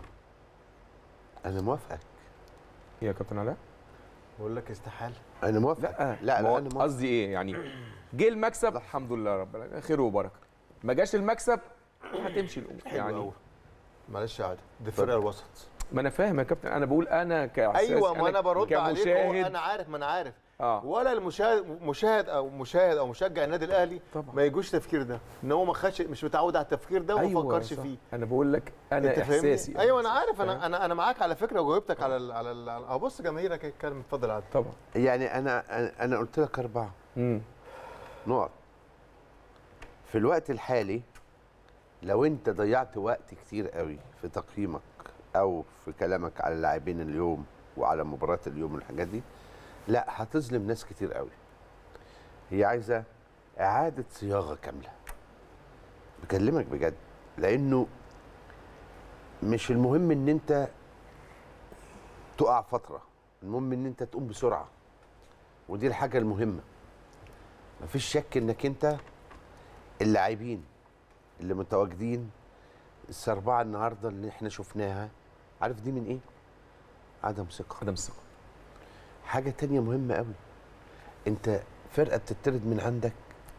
انا موافقك. ايه يا كابتن علاء؟ بقول لك استحاله. انا موافق. لا لا, لا انا قصدي ايه يعني، جه المكسب الحمد لله رب العالمين خير وبركه، ما جاش المكسب هتمشي الامور يعني. معلش يا عادل، دي فرقه الوسط. ما انا فاهم يا كابتن، انا بقول انا كاساس ايوه ما انا برد عليك، انا عارف ما انا عارف آه. ولا المشاهد مشاهد او مشاهد او مشجع النادي الاهلي طبعا ما يجوش التفكير ده، ان هو ما خدش مش متعود على التفكير ده وما أيوة فكرش فيه. انا بقول لك انا احساسي. ايوه انا عارف، انا انا انا معاك على فكره وجاوبتك على ال على ال اهو. بص جماهيرك اتكلم، اتفضل عادل. طبعا يعني انا انا قلت لك اربعه امم نقط في الوقت الحالي. لو انت ضيعت وقت كتير قوي في تقييمك او في كلامك على اللاعبين اليوم وعلى مباراه اليوم والحاجات دي، لا هتظلم ناس كتير قوي. هي عايزه اعاده صياغه كامله. بكلمك بجد، لانه مش المهم ان انت تقع فتره، المهم ان انت تقوم بسرعه، ودي الحاجه المهمه. مفيش شك انك انت اللاعبين اللي متواجدين السربعه النهارده اللي احنا شفناها، عارف دي من ايه؟ عدم ثقه. عدم ثقه. حاجه تانية مهمه قوي، انت فرقه بتطرد من عندك،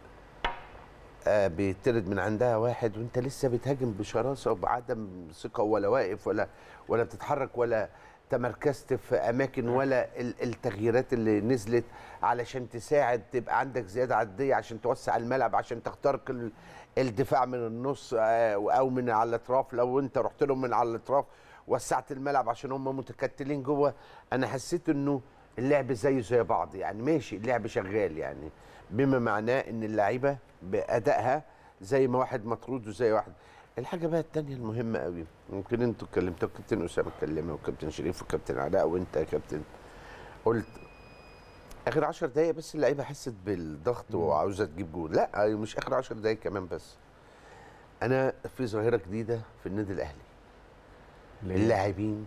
آه بيطرد من عندها واحد وانت لسه بتهاجم بشراسه وبعدم ثقه، ولا واقف ولا ولا بتتحرك ولا تمركزت في اماكن، ولا التغييرات اللي نزلت علشان تساعد تبقى عندك زياده عدديه عشان توسع الملعب، عشان تخترق الدفاع من النص او من على الاطراف. لو انت رحت لهم من على الاطراف وسعت الملعب عشان هم متكتلين جوه، انا حسيت انه اللعب زيه زي بعض، يعني ماشي اللعب شغال، يعني بما معناه ان اللعيبه بادائها زي ما واحد مطرود وزي واحد. الحاجه بقى الثانيه المهمه قوي، ممكن انتوا اتكلمتوا، كابتن اسامه اتكلم وكابتن شريف وكابتن علاء وانت يا كابتن، قلت اخر عشر دقايق بس اللعيبه حست بالضغط وعاوزه تجيب جول. لا مش اخر عشر دقايق كمان بس. انا في ظاهره جديده في النادي الاهلي، اللاعبين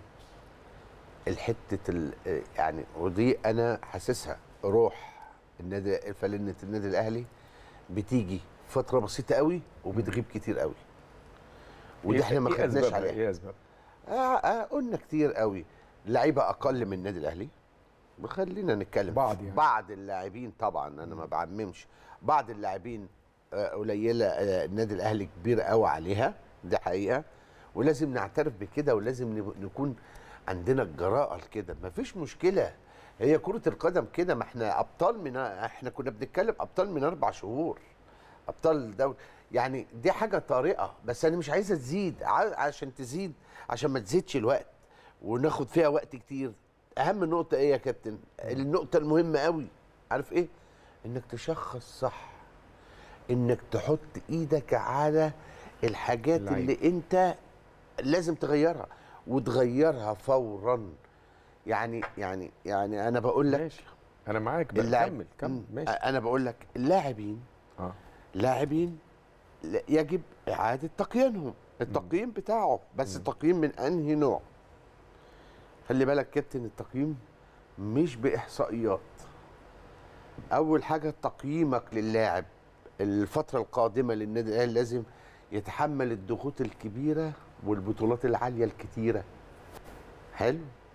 الحته يعني، ودي انا حاسسها روح النادي، فلنه النادي الاهلي بتيجي فتره بسيطه قوي وبتغيب كتير قوي، ودي احنا ما خدناش عليها. ايه اسباب؟ آه آه قلنا كتير قوي لعيبه اقل من النادي الاهلي، خلينا نتكلم بعض يعني. بعض اللاعبين طبعا انا ما بعممش، بعض اللاعبين آه قليله، آه النادي الاهلي كبير قوي عليها، دي حقيقه، ولازم نعترف بكده، ولازم نكون عندنا الجراءه لكده. مفيش مشكله، هي كره القدم كده، ما احنا ابطال من، احنا كنا بنتكلم ابطال من اربع شهور، ابطال الدوري، يعني دي حاجه طارئه، بس انا مش عايزه تزيد. عشان تزيد، عشان ما تزيدش الوقت وناخد فيها وقت كتير. اهم نقطه ايه يا كابتن؟ النقطه المهمه قوي، عارف ايه؟ انك تشخص صح، انك تحط ايدك على الحاجات اللعيب اللي انت لازم تغيرها وتغيرها فورا. يعني يعني يعني انا بقول لك ماشي، انا معاك، كمل كمل ماشي. انا بقول لك اللاعبين اه لاعبين يجب اعاده تقييمهم، التقييم بتاعه، بس التقييم من انهي نوع؟ خلي بالك كابتن، التقييم مش باحصائيات. اول حاجه تقييمك للاعب الفتره القادمه للنادي الاهلي لازم يتحمل الضغوط الكبيره والبطولات العاليه الكتيره. حلو،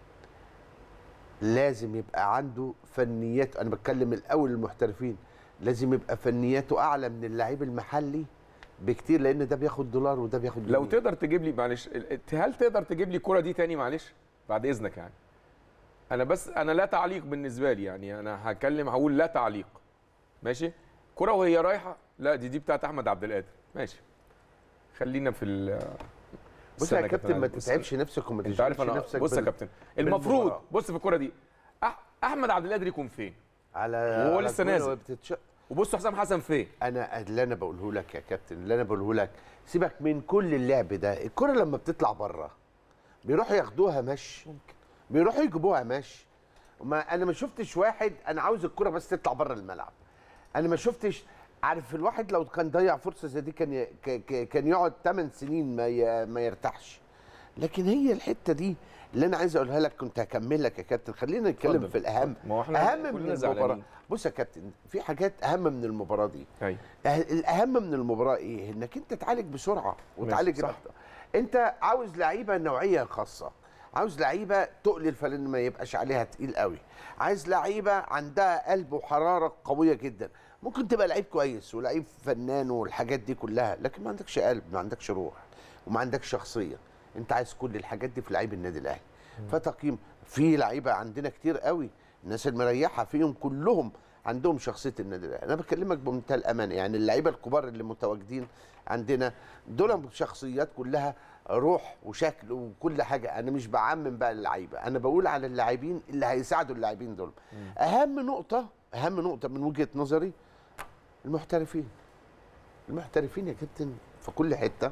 لازم يبقى عنده فنيات، انا بتكلم الاول المحترفين، لازم يبقى فنياته اعلى من اللعيب المحلي بكتير، لان ده بياخد دولار وده بياخد جنيه. لو تقدر تجيب لي، معلش، هل تقدر تجيب لي الكوره دي تاني معلش بعد اذنك؟ يعني انا بس انا لا تعليق بالنسبه لي، يعني انا هتكلم هقول لا تعليق، ماشي؟ كرة وهي رايحه، لا دي دي بتاعت احمد عبد القادر، ماشي، خلينا في ال بص يا كابتن، ما تتعبش نفسك وما انت عارف انا نفسك. بص يا كابتن، المفروض بص في الكرة دي أح احمد عبد القادر يكون فين؟ على وهو لسه نازل، بتتش... وبص حسام حسن فين؟ انا اللي انا بقوله لك يا كابتن، اللي انا بقوله لك، سيبك من كل اللعب ده، الكرة لما بتطلع بره بيروحوا ياخدوها مشي، ممكن بيروحوا يجيبوها مشي. ما انا ما شفتش واحد انا عاوز الكرة بس تطلع بره الملعب، انا ما شفتش. عارف الواحد لو كان ضيع فرصه زي دي كان ي... كان يقعد ثمان سنين ما ي... ما يرتاحش. لكن هي الحته دي اللي انا عايز اقولها لك، كنت هكمل لك يا كابتن، خلينا نتكلم فضل. في الاهم. ما احنا اهم من المباراه. بص يا كابتن، في حاجات اهم من المباراه دي. ايوه، الاهم من المباراه ايه؟ انك انت تعالج بسرعه وتعالج الأخطاء. انت عاوز لعيبه نوعيه خاصه، عاوز لعيبه تقل الفلن ما يبقاش عليها تقيل قوي، عايز لعيبه عندها قلب وحراره قويه جدا. ممكن تبقى لعيب كويس ولعيب فنان والحاجات دي كلها، لكن ما عندكش قلب، ما عندكش روح، وما عندكش شخصيه. انت عايز كل الحاجات دي في لعيب النادي الاهلي. فتقييم في لعيبه عندنا كتير قوي، الناس المريحه فيهم كلهم عندهم شخصيه النادي الاهلي. انا بكلمك بمنتهى الامانه، يعني اللعيبه الكبار اللي متواجدين عندنا دول بشخصيات كلها روح وشكل وكل حاجه. انا مش بعمم بقى اللعيبه، انا بقول على اللاعبين اللي هيساعدوا اللاعبين دول. اهم نقطه، اهم نقطه من وجهه نظري، المحترفين. المحترفين يا كابتن في كل حته،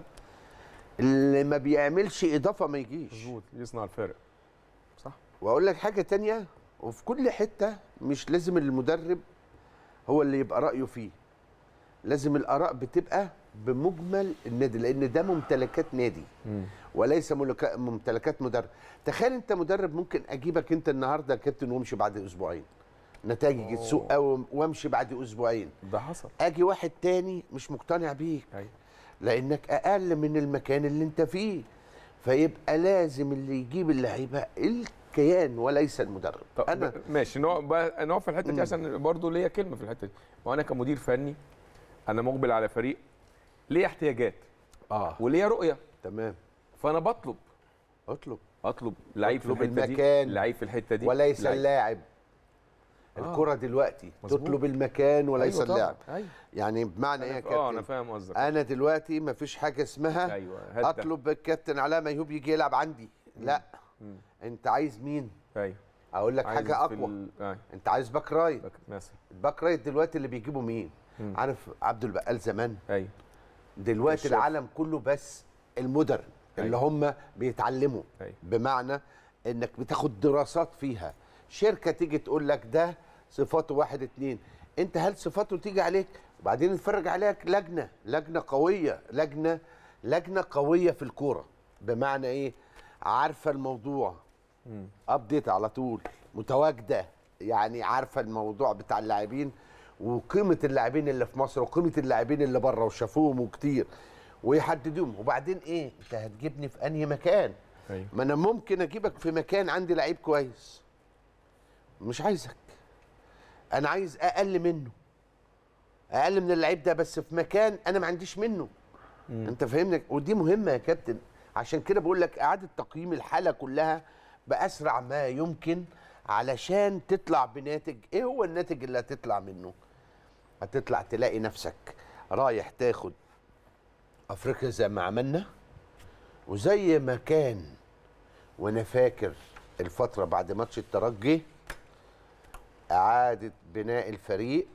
اللي ما بيعملش اضافه ما يجيش. مظبوط، يصنع الفارق، صح. واقول لك حاجه تانية، وفي كل حته مش لازم المدرب هو اللي يبقى رايه فيه. لازم الاراء بتبقى بمجمل النادي، لان ده ممتلكات نادي مم. وليس ملك- ممتلكات مدرب. تخيل انت مدرب ممكن اجيبك انت النهارده يا كابتن وامشي بعد اسبوعين، نتائج تسوق قوي وامشي بعد اسبوعين، ده حصل. اجي واحد تاني مش مقتنع بيك أيوة. لانك اقل من المكان اللي انت فيه، فيبقى لازم اللي يجيب اللعيبه الكيان وليس المدرب. طب انا ماشي، نقف بقى نقف في الحته مم. دي عشان برضه ليا كلمه في الحته دي. وانا كمدير فني انا مقبل على فريق ليه احتياجات اه وليا رؤيه، تمام، فانا بطلب اطلب اطلب لعيب في اطلب الحته المكان دي، لعيب في الحته دي وليس لعيب. اللاعب. آه. الكره دلوقتي مظبوط. تطلب المكان وليس أيوة طبعاً. اللاعب. ايوه يعني بمعنى ايه يا أنا- اه انا كابتن؟ فاهم قصدك. انا دلوقتي ما فيش حاجه اسمها ايوه هات ده. اطلب الكابتن علاء ميهوب يجي يلعب عندي، لا. مم. انت عايز مين؟ ايوه اقول لك عايز حاجه في اقوى، ال... آه. انت عايز باك رايت. باك- مثلا الباك رايت دلوقتي اللي بيجيبوا مين؟ مم. عارف عبد البقال زمان؟ ايوه دلوقتي الشاف. العالم كله بس المدرب اللي أيوة. هم بيتعلموا، أيوة. بمعنى انك بتاخد دراسات فيها. شركه تيجي تقول لك ده صفاته واحد اتنين، انت هل صفاته تيجي عليك؟ وبعدين نتفرج عليك لجنه لجنه قويه، لجنه لجنه قويه في الكوره، بمعنى ايه؟ عارفه الموضوع، مم. ابديت على طول، متواجده، يعني عارفه الموضوع بتاع اللاعبين وقيمه اللاعبين اللي في مصر وقيمه اللاعبين اللي بره وشافوهم وكتير ويحددوهم. وبعدين ايه؟ انت هتجيبني في انهي مكان؟ ايوه ما انا ممكن اجيبك في مكان عندي لعيب كويس، مش عايزك، انا عايز اقل منه، اقل من اللعيب ده بس في مكان انا ما عنديش منه. مم. انت فاهمني؟ ودي مهمه يا كابتن، عشان كده بقول لك اعاده تقييم الحاله كلها باسرع ما يمكن علشان تطلع بناتج. ايه هو الناتج اللي هتطلع منه؟ هتطلع تلاقي نفسك رايح تاخد افريقيا زي ما عملنا، وزي ما كان. وانا فاكر الفتره بعد ماتش الترجي اعاده بناء الفريق،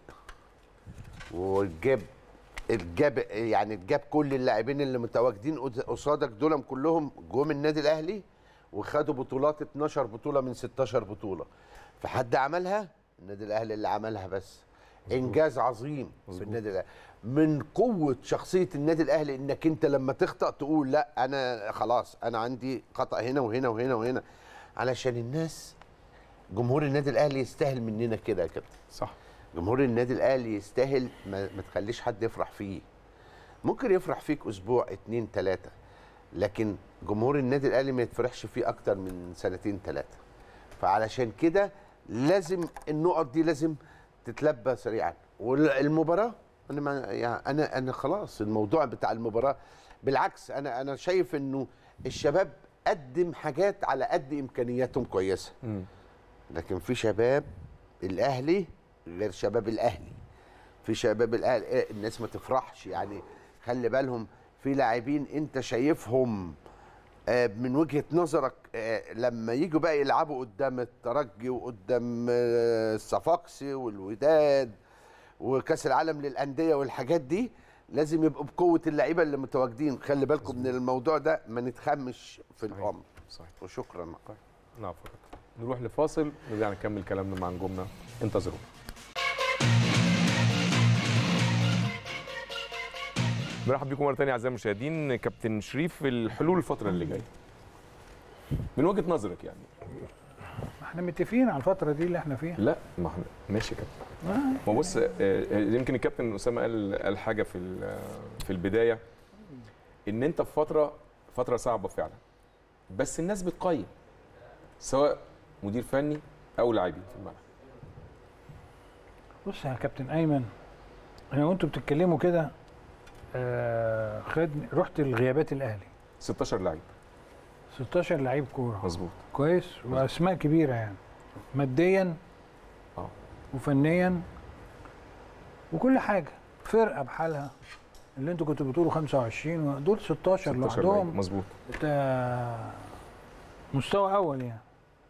وجاب الجاب يعني جاب كل اللاعبين اللي متواجدين قصادك دول كلهم جم النادي الاهلي وخدوا بطولات اتناشر بطوله من ستاشر بطوله. فحد عملها؟ النادي الاهلي اللي عملها. بس انجاز عظيم في النادي الاهلي، من قوه شخصيه النادي الاهلي انك انت لما تخطأ تقول لا انا خلاص انا عندي خطأ هنا وهنا وهنا وهنا، علشان الناس جمهور النادي الاهلي يستاهل مننا كده يا كابتن. صح. جمهور النادي الاهلي يستاهل، ما, ما تخليش حد يفرح فيه. ممكن يفرح فيك اسبوع اتنين تلاته، لكن جمهور النادي الاهلي ما يتفرحش فيه اكتر من سنتين تلاته. فعلشان كده لازم النقط دي لازم تتلبى سريعا. والمباراه انا ما يعني انا انا خلاص الموضوع بتاع المباراه بالعكس، انا انا شايف انه الشباب قدم حاجات على قد امكانياتهم كويسه. مم. لكن في شباب الاهلي غير شباب الاهلي، في شباب الاهلي إيه الناس ما تفرحش، يعني خلي بالهم في لاعبين انت شايفهم آه من وجهه نظرك آه لما يجوا بقى يلعبوا قدام الترجي وقدام آه الصفاقسي والوداد وكاس العالم للانديه والحاجات دي، لازم يبقوا بقوه اللعيبه اللي متواجدين. خلي بالكم من الموضوع ده، ما نتخمش في صحيح. الامر. صحيح. وشكرا. نعم فقط. نروح لفاصل نرجع نكمل كلامنا مع نجومنا، انتظرونا. مرحبا بكم مره ثانيه اعزائي المشاهدين. كابتن شريف، الحلول الفتره اللي جايه من وجهه نظرك يعني؟ احنا متفقين على الفتره دي اللي احنا فيها. لا ما احنا ماشي يا كابتن. آه. ما بص آه، يمكن الكابتن اسامه قال قال حاجه في ال- في البدايه، ان انت في فتره فتره صعبه فعلا، بس الناس بتقيم سواء مدير فني او لاعبين في الملعب. بص يا كابتن ايمن، انا وانتوا بتتكلموا كده آه خد رحت الغيابات الاهلي ستاشر لعيب ستاشر لعيب كوره مظبوط كويس، واسماء كبيره يعني ماديا اه وفنيا وكل حاجه، فرقه بحالها. اللي انتوا كنتوا بتقولوا خمسة وعشرين دول ستاشر ستاشر لوحدهم لعيب مظبوط. ده مستوى اول يعني.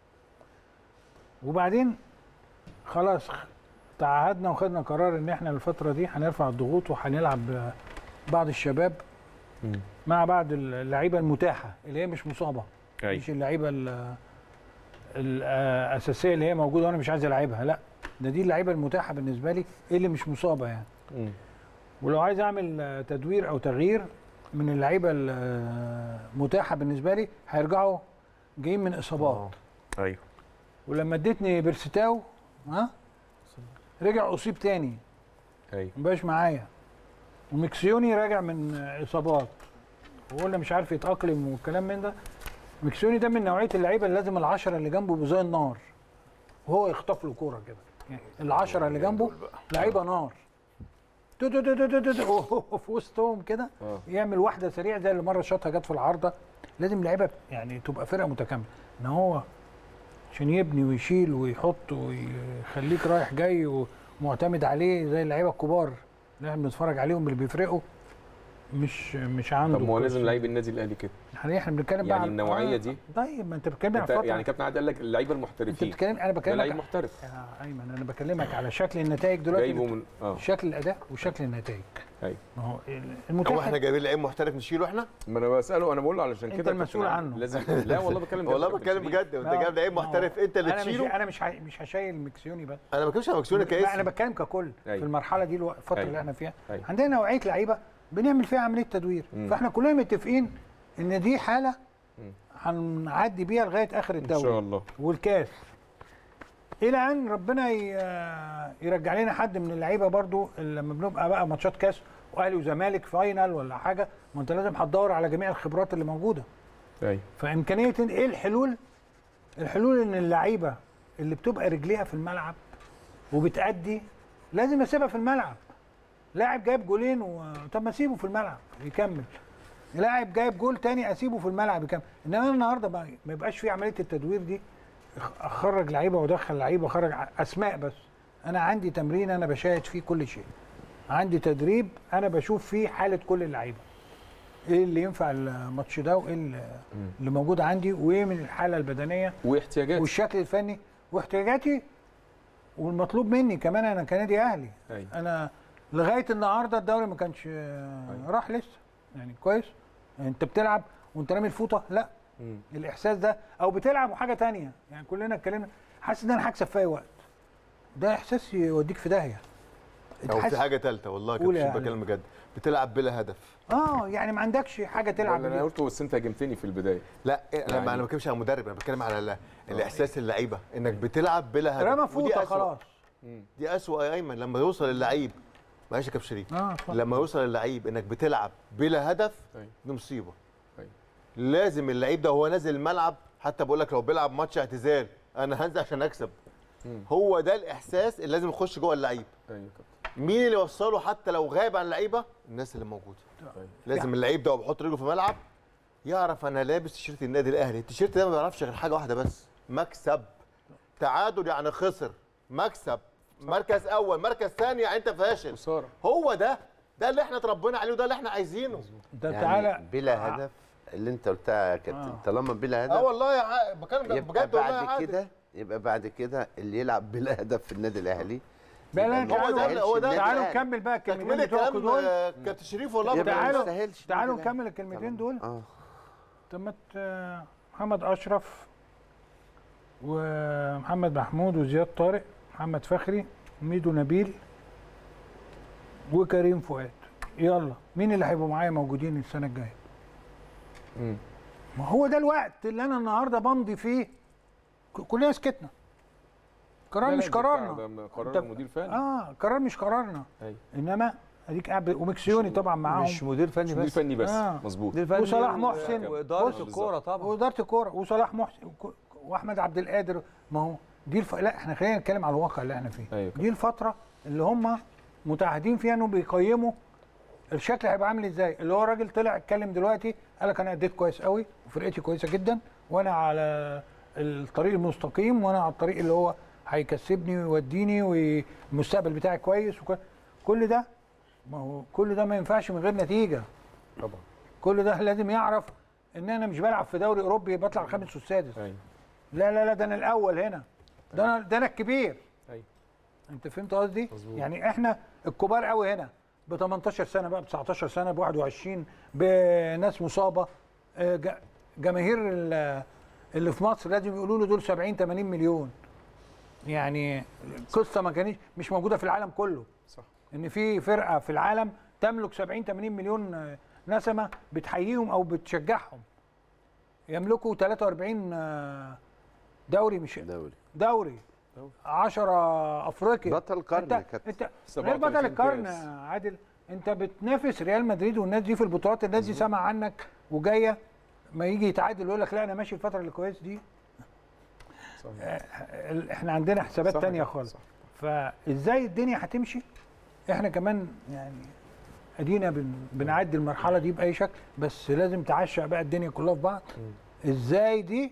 وبعدين خلاص تعهدنا وخدنا قرار ان احنا الفتره دي هنرفع الضغوط وهنلعب بعض الشباب مم. مع بعض اللعيبه المتاحه اللي هي مش مصابه، أي. مش اللعيبه ال- الاساسيه اللي هي موجوده وانا مش عايز العبها، لا ده دي اللعيبه المتاحه بالنسبه لي اللي مش مصابه يعني. مم. ولو عايز اعمل تدوير او تغيير من اللعيبه المتاحه بالنسبه لي هيرجعوا جايين من اصابات. ايوه. ولما اديتني بيرستاو ها رجع اصيب تاني. ايوه. مبقاش معايا. وميكسيوني راجع من اصابات وقلنا مش عارف يتاقلم والكلام من ده. ميكسيوني ده من نوعيه اللعيبه اللي لازم العشره اللي جنبه يبقوا زي النار وهو يخطف له كوره كده. يعني العشره اللي جنبه لعيبه نار دو دو دو دو دو دو في وسطهم كده يعمل واحده سريعه زي اللي مره شاطها جت في العارضه. لازم لعيبه يعني تبقى فرقه متكامله ان هو عشان يبني ويشيل ويحط ويخليك رايح جاي ومعتمد عليه زي اللعيبه الكبار اللي احنا بنتفرج عليهم اللي بيفرقوا. مش مش عنده. طب ما هو لازم لعيب النادي الاهلي كده. يعني احنا بنتكلم يعني بقى النوعيه آه. دي. طيب ما انت بتتكلم عن فتره يعني كابتن عادل قال لك اللعيبه المحترفين. انت بتتكلم انا بكلمك لعيب محترف يا ايمن. انا بكلمك على شكل النتائج دلوقتي. جايبه من اه شكل الاداء وشكل النتائج. ايوه. ما هو هو المتاح احنا جايبين لعيب محترف نشيله احنا؟ ما انا بساله انا بقول له علشان انت كده المسؤول عنه. لازم. لا والله بتكلم والله بتكلم بجد. انت جايب لعيب محترف انت اللي انا تشيله؟ مش انا مش ه... مش هشايل ميكسيوني بس. انا ما بتكلمش عن مكسوني كاسم. لا انا بتكلم ككل. أيوة. في المرحله دي الفتره أيوة. اللي احنا فيها أيوة. عندنا نوعيه لعيبه بنعمل فيها عمليه تدوير. مم. فاحنا كلنا متفقين ان دي حاله هنعدي بيها لغايه اخر الدوري ان شاء الله والكاس الى ان ربنا يرجع لنا حد من اللعيبه. برضو لما بنبقى بقى ماتشات كاس واهلي وزمالك فاينل ولا حاجه ما انت لازم هتدور على جميع الخبرات اللي موجوده. ايوه. فامكانيه ايه الحلول؟ الحلول ان اللعيبه اللي بتبقى رجليها في الملعب وبتأدي لازم اسيبها في الملعب. لاعب جايب جولين و... طب ما اسيبه في الملعب يكمل. لاعب جايب جول تاني اسيبه في الملعب يكمل. انما انا النهارده بقى ما يبقاش في عمليه التدوير دي اخرج لعيبه وادخل لعيبه اخرج اسماء بس. انا عندي تمرين انا بشاهد فيه كل شيء. عندي تدريب انا بشوف فيه حاله كل اللعيبه. ايه اللي ينفع الماتش ده وايه اللي موجود عندي وايه من الحاله البدنيه واحتياجاتي والشكل الفني واحتياجاتي والمطلوب مني كمان. انا كنادي اهلي. أيوة. انا لغايه النهارده الدوري ما كانش راح لسه يعني كويس. يعني انت بتلعب وانت رامي الفوطه لا. مم. الاحساس ده او بتلعب وحاجه ثانيه يعني كلنا اتكلمنا حاسس ان انا هكسب في اي وقت. ده احساس يوديك في داهيه. او في حاجه ثالثه والله كنت يعني. بكلم بجد بتلعب بلا هدف. اه يعني ما عندكش حاجه تلعب بيها. انا قلت بس انت هاجمتني في البدايه. لا يعني انا ما بتكلمش على المدرب انا بتكلم على الاحساس اللعيبه انك بتلعب بلا هدف. رمى فوطه خلاص. دي اسوء يا ايمن لما يوصل اللعيب معلش يا كابتن شريف آه لما يوصل اللعيب انك بتلعب بلا هدف دي مصيبه. لازم اللعيب ده هو نازل الملعب حتى بقول لك لو بيلعب ماتش اعتزال انا هنزل عشان اكسب. مم. هو ده الاحساس اللي لازم يخش جوه اللعيب. ايوه كابتن. مين اللي يوصله حتى لو غايب عن اللعيبه؟ الناس اللي موجوده. لازم اللعيب ده وهو بيحط رجله في الملعب يعرف انا لابس تيشيرت النادي الاهلي. التيشيرت ده ما بيعرفش غير حاجه واحده بس مكسب. تعادل يعني خسر، مكسب مركز اول مركز ثاني يعني انت فاشل. خساره. هو ده ده اللي احنا اتربينا عليه وده اللي احنا عايزينه. ده يعني تعالى بلا هدف اللي انت قلتها يا كابتن. آه. طالما بلا هدف اه والله يا بكلم بجد والله بعد كده يبقى بعد كده اللي يلعب بلا هدف في النادي الاهلي بلا هو ده هو ده. تعالوا نكمل بقى الكلمتين بتوعكم دول. كابتن شريف والله تعالوا تعالوا نكمل الكلمتين دول. اه تمت محمد اشرف ومحمد محمود وزياد طارق محمد فخري وميدو نبيل وكريم فؤاد. يلا مين اللي هيبقوا معايا موجودين السنه الجايه؟ امم ما هو ده الوقت اللي انا النهارده بمضي فيه. كلنا سكتنا. قرار مش قرارنا. ده قرار المدير فني. اه قرار مش قرارنا. ايوه. انما اديك قاعد ومكسيوني طبعا معاهم. مش مدير فني بس. مدير فني بس. آه. مظبوط. وصلاح محسن واداره الكوره طبعا. واداره الكوره وصلاح محسن واحمد عبد القادر. ما هو دي الف... لا احنا خلينا نتكلم على الواقع اللي احنا فيه. أيوة. دي الفتره اللي هم متعهدين فيها انهم بيقيموا الشكل هيبقى عامل ازاي. اللي هو راجل طلع اتكلم دلوقتي قال لك انا اديت كويس قوي وفرقتي كويسه جدا وانا على الطريق المستقيم وانا على الطريق اللي هو هيكسبني ويوديني والمستقبل بتاعي كويس وكل كل ده. ما هو كل ده ما ينفعش من غير نتيجه. طبعا. كل ده لازم يعرف ان انا مش بلعب في دوري اوروبي بطلع الخامس والسادس. أيوة. لا لا لا ده انا الاول هنا. ده انا ده انا الكبير. ايوه. انت فهمت قصدي؟ يعني احنا الكبار قوي هنا ب تمنتاشر سنه بقى ب تسعتاشر سنه ب واحد وعشرين بناس مصابه. جماهير اللي في مصر لازم يقولوا له دول سبعين تمانين مليون. يعني قصه ما كانتش مش موجوده في العالم كله. صح. ان في فرقه في العالم تملك سبعين ثمانين مليون آه، نسمه بتحييهم او بتشجعهم. يملكوا ثلاثة وأربعين آه، دوري مش دوري دوري عشرة افريقيا. بطل قرن انت كابتن. انت غير سبعة بطل وثلاثين القرن كاس. يا عادل، انت بتنافس ريال مدريد والناس دي في البطولات، الناس دي سامعه عنك وجايه، ما يجي يتعادل يقول لك لا انا ماشي الفتره اللي كويس دي. صحيح. آه، احنا عندنا حسابات صح تانية كده، خالص. صح. فازاي الدنيا هتمشي؟ احنا كمان يعني ادينا بن بنعدي المرحله دي باي شكل، بس لازم تعشق بقى الدنيا كلها في بعض. ازاي دي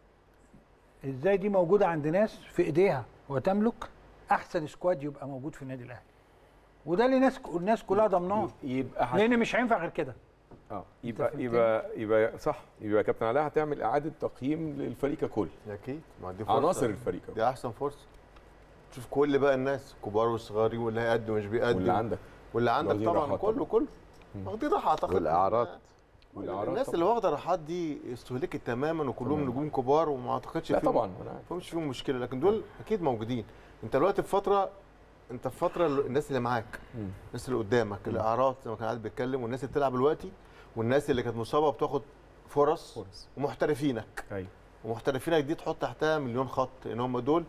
ازاي دي موجوده عند ناس في ايديها وتملك احسن سكواد يبقى موجود في النادي الاهلي، وده اللي الناس الناس كلها ضمناه، يبقى هت- لان مش هينفع غير كده. اه يبقى فهمتني؟ يبقى يبقى صح، يبقى يا كابتن علاء هتعمل اعاده تقييم للفريق ككل، اكيد، ما دي فرصه، عناصر الفريق ككل. دي احسن فرصه. تشوف كل بقى الناس كبار والصغيرين، واللي هيقدم ومش بيقدم، واللي عندك واللي عندك واخدين طبعا راحات كله كله واخدين راحه اعتقد. والاعراض والأعراض الناس طبعاً. اللي واخده راحات دي استهلكت تماما، وكلهم تمام. نجوم كبار، وما اعتقدش لا فيهم طبعا انا عارف. ما فيش فيهم مشكله، لكن دول اكيد موجودين. انت دلوقتي في فتره انت في فتره ال- الناس اللي معاك، مم. الناس اللي قدامك، الاعراض زي ما كان قاعد بيتكلم، والناس اللي بتلعب دلوقتي، والناس اللي كانت مصابه بتاخد فرص، فرص. ومحترفينك. ايوه ومحترفينك دي تحط تحتها مليون خط، ان هم دول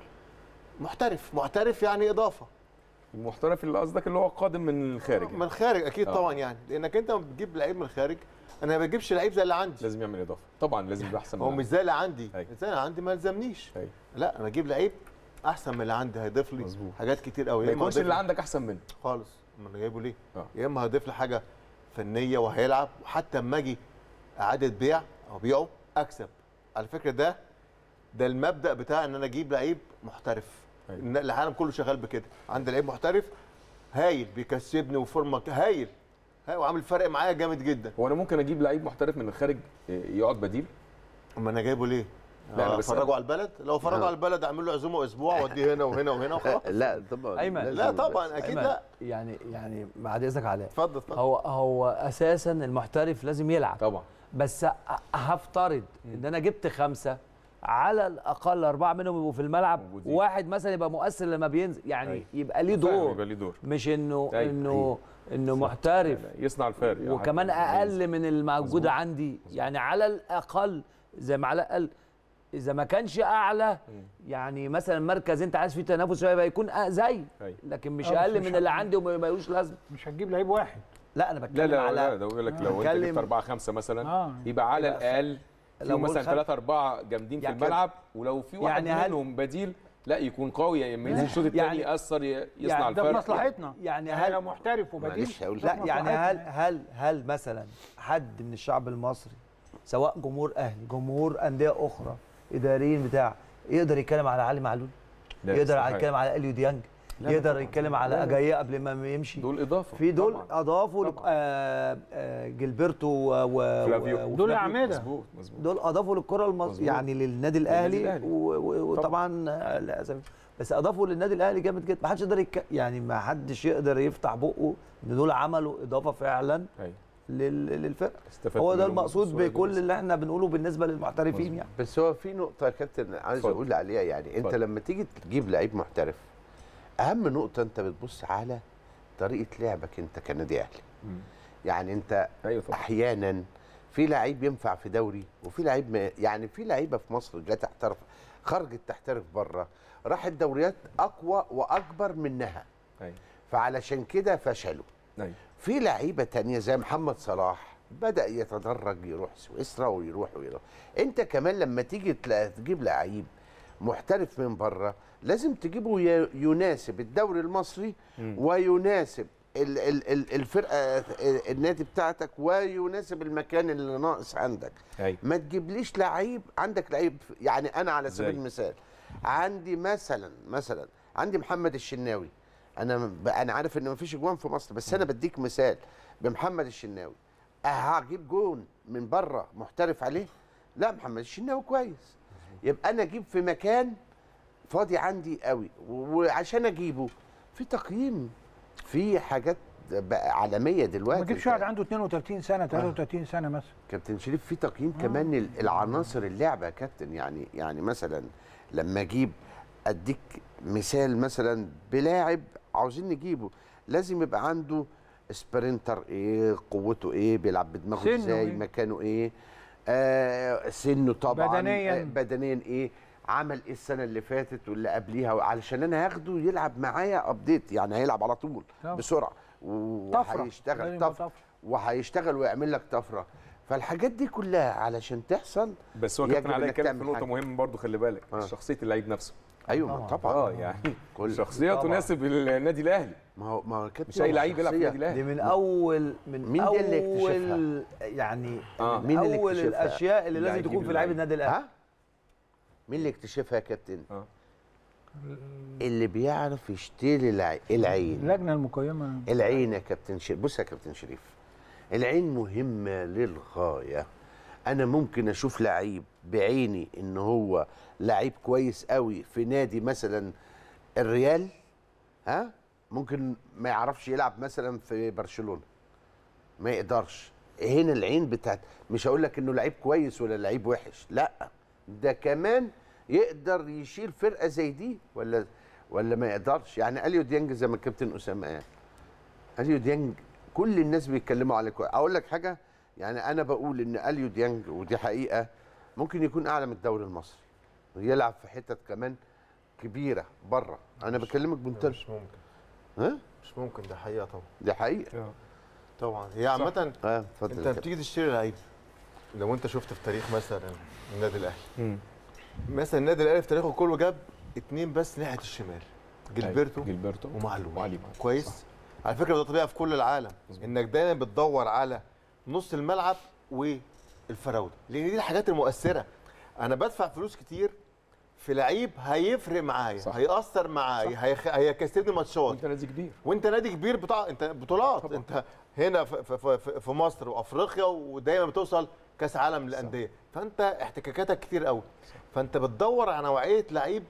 محترف. محترف يعني اضافه المحترف اللي قصدك اللي هو قادم من الخارج من يعني. الخارج اكيد آه. طبعا، يعني لانك انت لما بتجيب لعيب من الخارج، انا ما بجيبش لعيب زي اللي عندي، لازم يعمل اضافه طبعا، لازم يبقى احسن هو من مش زي اللي عندي، أيوة. زي اللي عندي ما يلزمنيش. أيوة. لا انا اجيب لعيب احسن من اللي عندي، هيضيف لي مظبوط. حاجات كتير قوي. ما يكونش اللي عندك احسن منه خالص، ما انا جايبه ليه؟ آه. يا اما هيضيف لي حاجه فنيه وهيلعب، وحتى اما اجي اعاده بيع او بيعه اكسب. على فكره ده ده المبدا بتاع ان انا اجيب لعيب محترف. أيوة. إن العالم كله شغال بكده، عندي لعيب محترف هايل بيكسبني وفورمه هايل هايل وعامل فرق معايا جامد جدا. هو انا ممكن اجيب لعيب محترف من الخارج يقعد بديل؟ اما انا جايبه ليه؟ لا، أنا افرجه بسأل. على البلد، لو فرجه آه. على البلد اعمل له عزومه اسبوع واوديه هنا وهنا وهنا وخلاص. لا طبعا أيمن. لازم لا بس. طبعا اكيد أيمن، لا. يعني يعني بعد اذنك علاء، اتفضل اتفضل. هو هو اساسا المحترف لازم يلعب، طبعا بس هفترض ان انا جبت خمسه على الاقل اربعه منهم يبقوا في الملعب، موجودين. وواحد مثلا يبقى مؤثر لما بينزل، يعني أيوة. يبقى ليه فعلاً دور، يبقى ليه دور مش انه أيوة. انه انه محترف يصنع الفارق يعني. وكمان اقل من الموجوده مظبوط. عندي. يعني على الاقل زي ما علاء قال، اذا ما كانش اعلى، يعني مثلا مركز انت عايز فيه تنافس شويه يبقى يكون أ- زي، أيوة. لكن مش آه، بس اقل مش من اللي هت- عندي وما يبقاش لازم. مش هتجيب لعيب واحد. لا انا لا بتكلم لا على لا ده بيقول لك لو انت بتكلم- جبت اربعه خمسه مثلا آه. يبقى على يبقى الاقل لو فيهم بقول مثلا خم- ثلاثه اربعه جامدين في يعني الملعب، ولو في واحد يعني هل- منهم بديل لا يكون قوي، يا اما ينزل الشوط الثاني يعني- ياثر ي- يصنع يعني ده في الفرق. مصلحتنا، يعني يعني هل- لو محترف وبديل معلش هقول ده لا في يعني مصلحتنا. هل هل هل مثلا حد من الشعب المصري سواء جمهور اهلي، جمهور انديه اخرى، اداريين بتاع، يقدر يتكلم على علي معلول؟ لا، يقدر استحالة. يتكلم على اليو ديانج؟ لا، لا يقدر طبعاً. يتكلم على لا، لا. اجاييه قبل ما يمشي؟ دول اضافه في دول طبعاً. اضافوا لك- طبعاً. آه، آه، جilberto و- و- فلافيو. و- دول وفلافيو. أعمدة. مظبوط مظبوط دول اضافوا للكره المصريه مظبوط. يعني للنادي الاهلي الأهلي. و- و- وطبعا آه، للاسف بس اضافوا للنادي الاهلي جامد جدا. ما حدش يقدر يك... يعني ما حدش يقدر يفتح بقه ان دول عملوا اضافه فعلا ايوه لل... للفرقه. استفدت هو ده منهم المقصود بصورة بكل كويسة. اللي احنا بنقوله بالنسبه للمحترفين مظبوط. يعني. بس هو في نقطة يا كابتن عايز اتفضل. أقول عليها، يعني أنت اتفضل. لما تيجي تجيب لعيب محترف، أهم نقطة أنت بتبص على طريقة لعبك أنت كنادي أهلي. مم. يعني أنت ايوه طبعا أحيانا في لعيب ينفع في دوري، وفي لعيب ما يعني في لعيبة في مصر جت تحترف، خرجت تحترف بره، راحت دوريات أقوى وأكبر منها، ايوه فعلشان كده فشلوا. ايوه في لعيبه تانية زي محمد صلاح بدا يتدرج يروح سويسرا ويروح ويروح. انت كمان لما تيجي تلا- تجيب لعيب محترف من بره لازم تجيبه ي- يناسب الدوري المصري مم. ويناسب ال- ال- ال- الفرقه النادي بتاعتك ويناسب المكان اللي ناقص عندك. ايوه ما تجيبليش لعيب، عندك لعيب يعني انا على سبيل زي. المثال عندي مثلا مثلا عندي محمد الشناوي، انا ب- انا عارف ان مفيش جوان في مصر، بس انا بديك مثال بمحمد الشناوي. هجيب جون من بره محترف عليه؟ لا، محمد الشناوي كويس، يبقى انا اجيب في مكان فاضي عندي قوي، وعشان اجيبه في تقييم، في حاجات بقى عالميه دلوقتي. ما تجيبش واحد عنده اثنين وثلاثين سنه ثلاثة وثلاثين سنه مثلا. كابتن شريف في تقييم كمان ال- العناصر اللعبه يا كابتن، يعني يعني مثلا لما اجيب اديك مثال مثلا بلاعب عاوزين نجيبه لازم يبقى عنده سبرنتر ايه، قوته ايه، بيلعب بدماغه سنه ازاي، إيه؟ مكانه ايه، آه سنه طبعا، بدنياً. آه بدنيا ايه، عمل ايه السنه اللي فاتت واللي قبليها، علشان انا هاخده يلعب معايا ابديت، يعني هيلعب على طول طبعا. بسرعه طفرة. وهيشتغل لازم يبقى طفره طفرة. وهيشتغل ويعمل لك طفره. فالحاجات دي كلها علشان تحصل بس هو يجب كابتن علاء إنك اتكلم تعمل في نقطه حاجة. مهمه برضو، خلي بالك آه. شخصيه اللعيب نفسه. ايوه ما طبعاً. طبعا اه يعني كل شخصيه طبعاً. تناسب النادي الاهلي، ما هو ما هو كابتن مش اي لعيب يلعب في شخصية. النادي الاهلي. دي من اول من مين دي اول اللي اكتشفها؟ يعني آه. من مين اللي اول اكتشفها؟ الاشياء اللي اللي لازم هيجيب تكون في لعيب اللعيب. النادي الاهلي. ها؟ مين اللي اكتشفها يا كابتن؟ اه اللي بيعرف يشتري الع- العين. اللجنه المقيمه. العين يا كابتن شريف، بص يا كابتن شريف، العين مهمة للغاية. أنا ممكن أشوف لعيب بعيني إن هو لعيب كويس قوي في نادي مثلا الريال، ها، ممكن ما يعرفش يلعب مثلا في برشلونة، ما يقدرش. هنا العين بتاعت، مش هقول لك إنه لعيب كويس ولا لعيب وحش، لا، ده كمان يقدر يشيل فرقة زي دي ولا ولا ما يقدرش. يعني أليو ديانج زي ما الكابتن أسامة قال، أليو ديانج كل الناس بيتكلموا عليه كويس. اقول لك حاجه، يعني انا بقول ان اليو ديانج، ودي حقيقه، ممكن يكون اعلى من الدوري المصري ويلعب في حتت كمان كبيره بره. انا بكلمك بمنتهى، مش ممكن، ها، مش ممكن، ده حقيقه طبعا. دي حقيقه. آه. طبعا هي عامه. اه اتفضل انت يا بتيجي تشتري لعيب، لو انت شفت في تاريخ مثلا النادي الاهلي، مم. مثلا النادي الاهلي في تاريخه كله جاب اتنين بس ناحيه الشمال، جilberto جilberto ومعلول. وعلي. كويس. صح. على فكره ده طبيعي في كل العالم، مظبوط. انك دايما بتدور على نص الملعب والفراوده، لان دي الحاجات المؤثره. انا بدفع فلوس كتير في لعيب هيفرق معايا، صح. هيأثر معايا، هيخ... هيكسبني ماتشات. وانت نادي كبير. وانت نادي كبير بتاع انت بطولات طبعا. انت هنا في, في, في, في مصر وافريقيا، ودايما بتوصل كاس عالم للانديه، فانت احتكاكاتك كتير قوي، فانت بتدور على نوعيه لعيب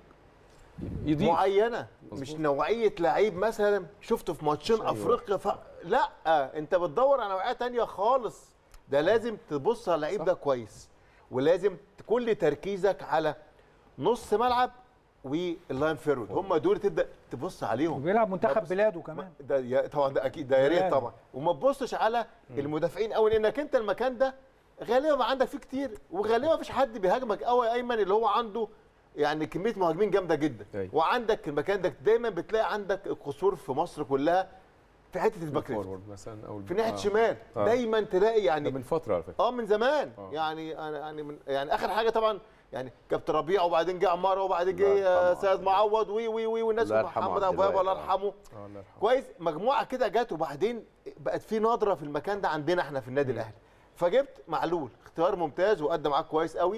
يضيف. معينه، مظبوط. مش نوعيه لعيب مثلا شفته في ماتشين أيوة. افريقيا ف... لا، انت بتدور على نوعيه تانية خالص. ده لازم تبص على اللعيب ده كويس، ولازم كل تركيزك على نص ملعب واللاين فيرود، هم دول تبدا تبص عليهم. وبيلعب منتخب بص- بلاده كمان. ده يا- طبعا ده اكيد، ده يا ريت يعني. طبعا. وما تبصش على المدافعين قوي، لانك انت المكان ده غالبا ما عندك فيه كتير، وغالبا ما فيش حد بيهاجمك قوي يا ايمن اللي هو عنده يعني كميه مهاجمين جامده جدا. أيوة. وعندك المكان ده دايما بتلاقي عندك القصور في مصر كلها في حته الباك ليفت، فورورد مثلا او في ناحيه آه. شمال. آه. دايما تلاقي ده يعني من فتره على فكره. اه من زمان. آه. يعني انا يعني من يعني اخر حاجه طبعا يعني كابتن ربيع، وبعدين جه عماره، وبعدين الله جه آه، يرحمه. سيد معوض وي وي وي والناس، الله يرحمه محمد عبد ابو وهاب الله الواحد. يرحمه. اه الله يرحمه. كويس. مجموعه كده جت، وبعدين بقت في نظره في المكان ده عندنا احنا في النادي الاهلي، فجبت معلول اختيار ممتاز، وقدم معاك كويس قوي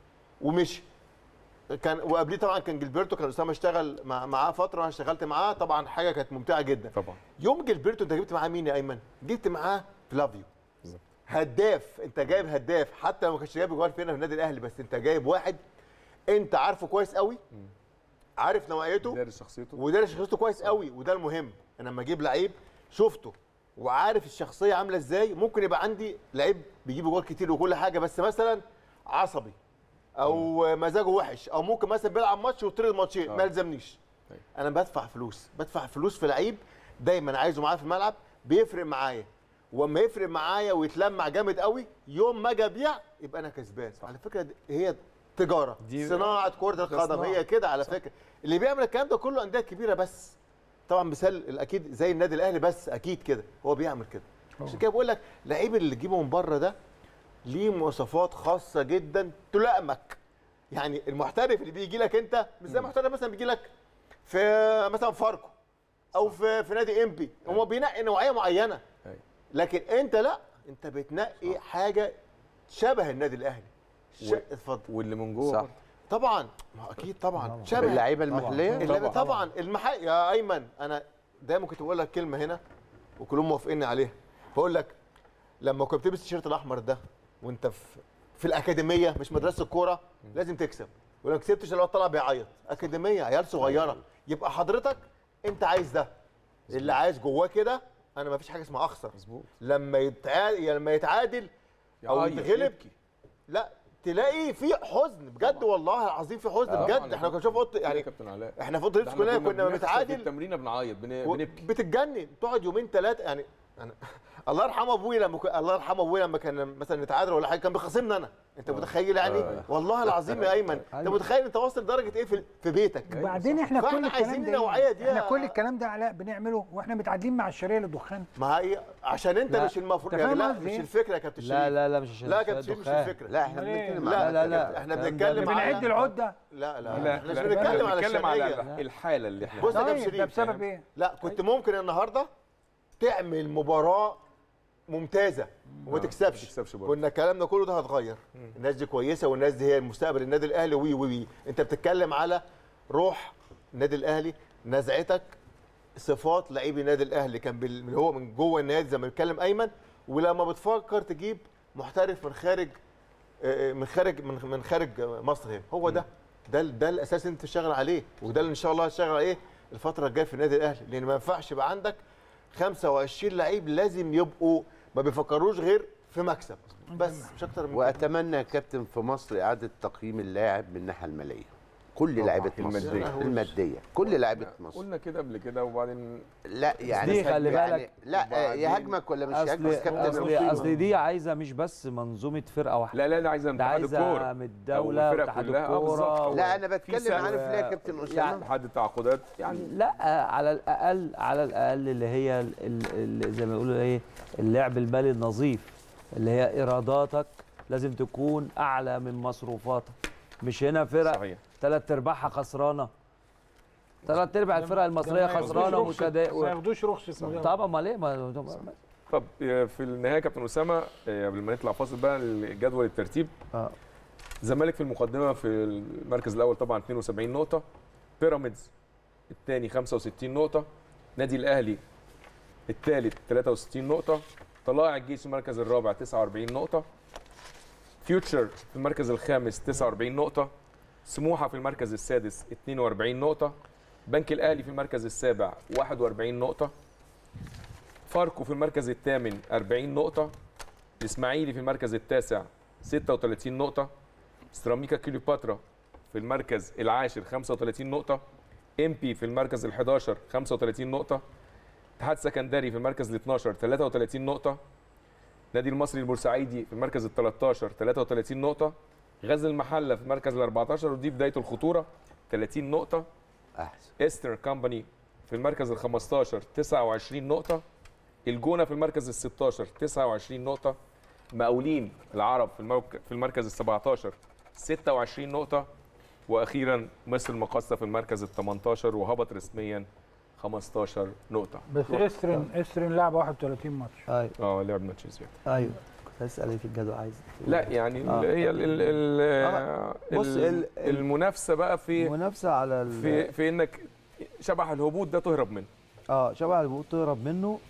ومشي. كان وقبليه طبعا كان جilberto، كان اسامه اشتغل مع معاه فتره، وانا اشتغلت معاه طبعا، حاجه كانت ممتعه جدا. طبعا. يوم جilberto انت جبت معاه مين يا ايمن؟ جبت معاه فلافيو، بالظبط. هداف. انت جايب هداف، حتى لو ما كانش جايب جوال فينا في النادي الاهلي، بس انت جايب واحد انت عارفه كويس قوي، عارف نوعيته دارس شخصيته. ودارس شخصيته كويس قوي، وده المهم. انا لما اجيب لعيب شفته وعارف الشخصيه عامله ازاي، ممكن يبقى عندي لعيب بيجيب جوال كتير وكل حاجه، بس مثلا عصبي او مزاجه وحش، او ممكن مثلا بيلعب ماتش ويطرد ماتشين، ما يلزمنيش. أيوة. انا بدفع فلوس، بدفع فلوس في لعيب دايما عايزه معايا في الملعب، بيفرق معايا، واما يفرق معايا ويتلمع جامد قوي، يوم ما اجي ابيع يبقى انا كسبان. على فكره دي هي تجاره، دي- صناعه كره ده القدم، صناعة. هي كده على فكره. اللي بيعمل الكلام ده كله انديه كبيره بس، طبعا مثال الاكيد زي النادي الاهلي، بس اكيد كده هو بيعمل كده. عشان كده بقول لك لعيب اللي تجيبه من بره ده ليه مواصفات خاصه جدا تلائمك. يعني المحترف اللي بيجي لك انت مش زي محترف مثلا بيجي لك في مثلا فاركو او في في نادي امبي، هو بينقي نوعيه معينه، أيوة. لكن انت لا، انت بتنقي حاجه شبه النادي الاهلي. ش... و- اتفضل. واللي من جوه صح. برضه. طبعا، ما اكيد طبعا شبه باللعيبه المحليه. اللعيبه طبعا المحل. يا ايمن انا دايما كنت بقول لك كلمه هنا وكلهم موافقيني عليها، بقول لك لما كنت بتلبس التيشيرت الاحمر ده وانت في في الاكاديميه مش مدرسه الكوره، لازم تكسب، ولو كسبتش الواد طالع بيعيط. اكاديميه عيال صغيره، يبقى حضرتك انت عايز ده، اللي عايز جواه كده. انا ما فيش حاجه اسمها اخسر. مظبوط. لما يتعادل لما يتعادل او يعيط، يتغلب، يبكي. لا تلاقي في حزن بجد، والله العظيم في حزن آه، بجد. طبعاً. احنا كنا بنشوف اوضه يا يعني، كابتن علاء، احنا في اوضه ده اللبس احنا كلنا كنا بنحصل في بنتعادل التمرين بنعيط، بن- و- بنبكي. بتتجنن، تقعد يومين ثلاثه يعني. أنا الله يرحم ابويا لما كان الله يرحم ابويا لما كان مثلا نتعادل ولا حاجه كان بيخاصمني انا. انت متخيل يعني؟ والله العظيم يا ايمن انت متخيل انت واصل لدرجه ايه في في بيتك؟ وبعدين احنا كل فاحنا الكلام عايزين ده النوعيه دي. احنا كل الكلام ده علاء بنعمله واحنا متعادلين مع الشرقيه للدخان. ما هي عشان انت لا. مش المفروض أنت يعني فاهم لا قصدي مش إيه؟ الفكره يا كابتن شريف. لا لا لا مش عشان لا يا الشاي كابتن شريف مش دخان. الفكره. لا احنا أمال إيه؟ بنتكلم لا على لا لا احنا الكلام بنتكلم ده على بنعد العده. لا لا لا لا احنا مش لا بنتكلم على بنتكلم على الشرقيه. الحاله اللي احنا بص يا كابتن طيب ده شريف بسبب ايه؟ لا كنت ممكن النهارده تعمل مباراه ممتازه وما تكسبش. تكسبش برضه. كنا الكلام ده كله ده هتغير. الناس دي كويسه والناس دي هي المستقبل النادي الاهلي وي وي وي انت بتتكلم على روح النادي الاهلي، نزعتك، صفات لعيب النادي الاهلي كان بال... من هو من جوه النادي زي ما بيتكلم ايمن. ولما بتفكر تجيب محترف من خارج آه، من خارج من من خارج مصر هنا هو ده ده ده الاساس اللي انت تشتغل عليه وده اللي ان شاء الله هتشتغل عليه الفتره الجايه في النادي الاهلي. لان ما ينفعش يبقى عندك خمسة وعشرين لعيب لازم يبقوا ما بيفكروش غير في مكسب بس مش اكتر من كده. واتمنى يا كابتن في مصر اعاده تقييم اللاعب من الناحيه الماليه. كل لعيبه مصر المادية. الماديه كل لعيبه مصر. قلنا كده قبل كده وبعدين لا يعني دي خلي يعني بالك. لا وبعدين- يهاجمك ولا مش اصل يهاجمك كابتن اصل نصيب. اصل دي عايزه مش بس منظومه فرقه واحده. لا لا لا عايزه من ده اتحاد عايزه الكوره من الدوله الفرق واتحاد كلها. آه، بالظبط. الكوره لا انا في بتكلم سقف، عارف ليه يا كابتن اسامه؟ يعني اتحاد التعاقدات يعني لا على الاقل على الاقل اللي هي ال- ال- ال- زي ما يقولوا ايه اللعب المالي النظيف اللي هي ايراداتك لازم تكون اعلى من مصروفاتك. مش هنا فرق صحيح. ثلاث ارباعها خسرانه. ثلاث ارباع الفرق المصريه خسرانه ومش ما هدا- ياخدوش رخصه مدرب. طبعا امال ايه ما طب آه، في النهايه يا كابتن اسامه آه، قبل ما نطلع فاصل بقى الجدول الترتيب. اه الزمالك في المقدمه في المركز الاول طبعا اثنين وسبعين نقطه، بيراميدز الثاني خمسة وستين نقطه، نادي الاهلي الثالث ثلاثة وستين نقطه، طلائع الجيش في المركز الرابع تسعة وأربعين نقطه، فيوتشر في المركز الخامس تسعة وأربعين نقطه، سموحه في المركز السادس اثنين وأربعين نقطه، بنك الاهلي في المركز السابع واحد وأربعين نقطه، فاركو في المركز الثامن أربعين نقطه، الاسماعيلي في المركز التاسع ستة وثلاثين نقطه، سيراميكا كليوباترا في المركز العاشر خمسة وثلاثين نقطة، امبي في المركز الحداشر خمسة وثلاثين نقطة، اتحاد سكندري في المركز الاثناشر ثلاثة وثلاثين نقطة، نادي المصري البورسعيدي في المركز الثالث ثلاثة وثلاثين نقطة، غزل المحلة في المركز الأربعتاشر ودي بداية الخطورة ثلاثين نقطة، احسن إيسترن كامباني في المركز الخمستاشر تسعة وعشرين نقطة، الجونة في المركز الستاشر تسعة وعشرين نقطة، مقاولين العرب في الموك... في المركز السبعتاشر ستة وعشرين نقطة، واخيرا مصر المقاصة في المركز الثمنتاشر وهبط رسميا خمستاشر نقطة. بس استرن استرن لعب واحد وثلاثين ماتش. ايوه اه لعب ماتش زيادة. ايوه كنت هسال ايه في الجدول عايز لا يعني آه. ال- هي ال ال ال آه. بص، ال- ال- ال- المنافسة بقى في منافسه على ال- في في انك شبح الهبوط ده تهرب منه. اه شبه الهبوط تهرب منه.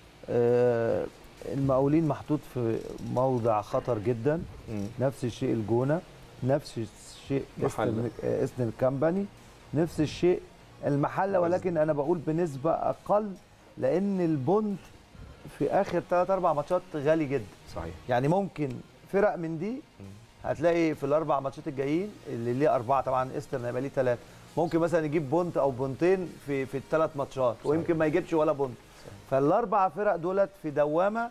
آه المقاولين محطوط في موضع خطر جدا. نفس الشيء الجونه، نفس الشيء محلة. اسن الكامباني، نفس الشيء المحله، ولكن انا بقول بنسبه اقل لان البوند في اخر ثلاث اربع ماتشات غالي جدا. صحيح. يعني ممكن فرق من دي هتلاقي في الاربع ماتشات الجايين اللي ليه اربعه طبعا ايسترن هيبقى ليه ثلاثه ممكن مثلا يجيب بونت او بونتين في في الثلاث ماتشات ويمكن ما يجيبش ولا بونت. فالاربع فرق دولت في دوامه،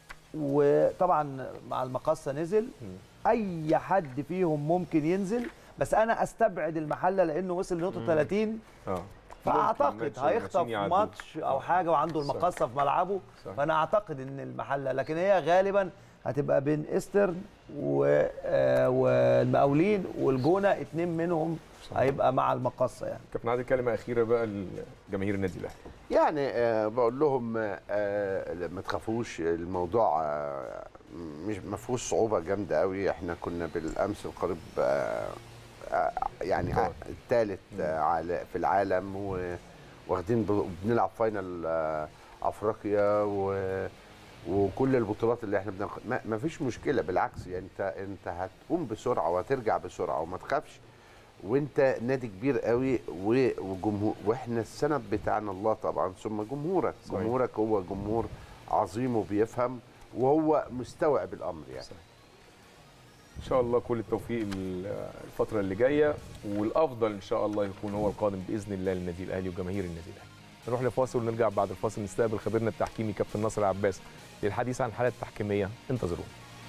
وطبعا مع المقصه نزل اي حد فيهم ممكن ينزل، بس انا استبعد المحله لانه وصل لنقطه ثلاثين اه فاعتقد ماتش- هيخطف ماتشين يعدوا. ماتش او حاجه وعنده المقصه في ملعبه. صح. فانا اعتقد ان المحله، لكن هي غالبا هتبقى بين ايسترن و- آه، والمقاولين والجونه، اتنين منهم صح. هيبقى مع المقصه يعني. كابتن عادل كلمة أخيرة بقى لجماهير النادي الأهلي. يعني آه بقول لهم آه ما تخافوش الموضوع آه مش ما فيهوش صعوبه جامده قوي. احنا كنا بالامس القريب آه آه يعني الثالث آه في العالم واخدين ب- بنلعب فاينل آه افريقيا و وكل البطولات اللي احنا بناخد ما ما فيش مشكله. بالعكس يعني انت انت هتقوم بسرعه وهترجع بسرعه وما تخافش. وانت نادي كبير قوي و- وجمهور، واحنا السند بتاعنا الله طبعا ثم جمهورك. صحيح. جمهورك هو جمهور عظيم وبيفهم وهو مستوعب الامر يعني. صحيح. ان شاء الله كل التوفيق الفتره اللي جايه، والافضل ان شاء الله يكون هو القادم باذن الله للنادي الاهلي وجماهير النادي الاهلي. نروح لفاصل ونرجع بعد الفاصل نستقبل خبيرنا التحكيمي كابتن ناصر عباس للحديث عن الحالات التحكيميه. انتظرونا.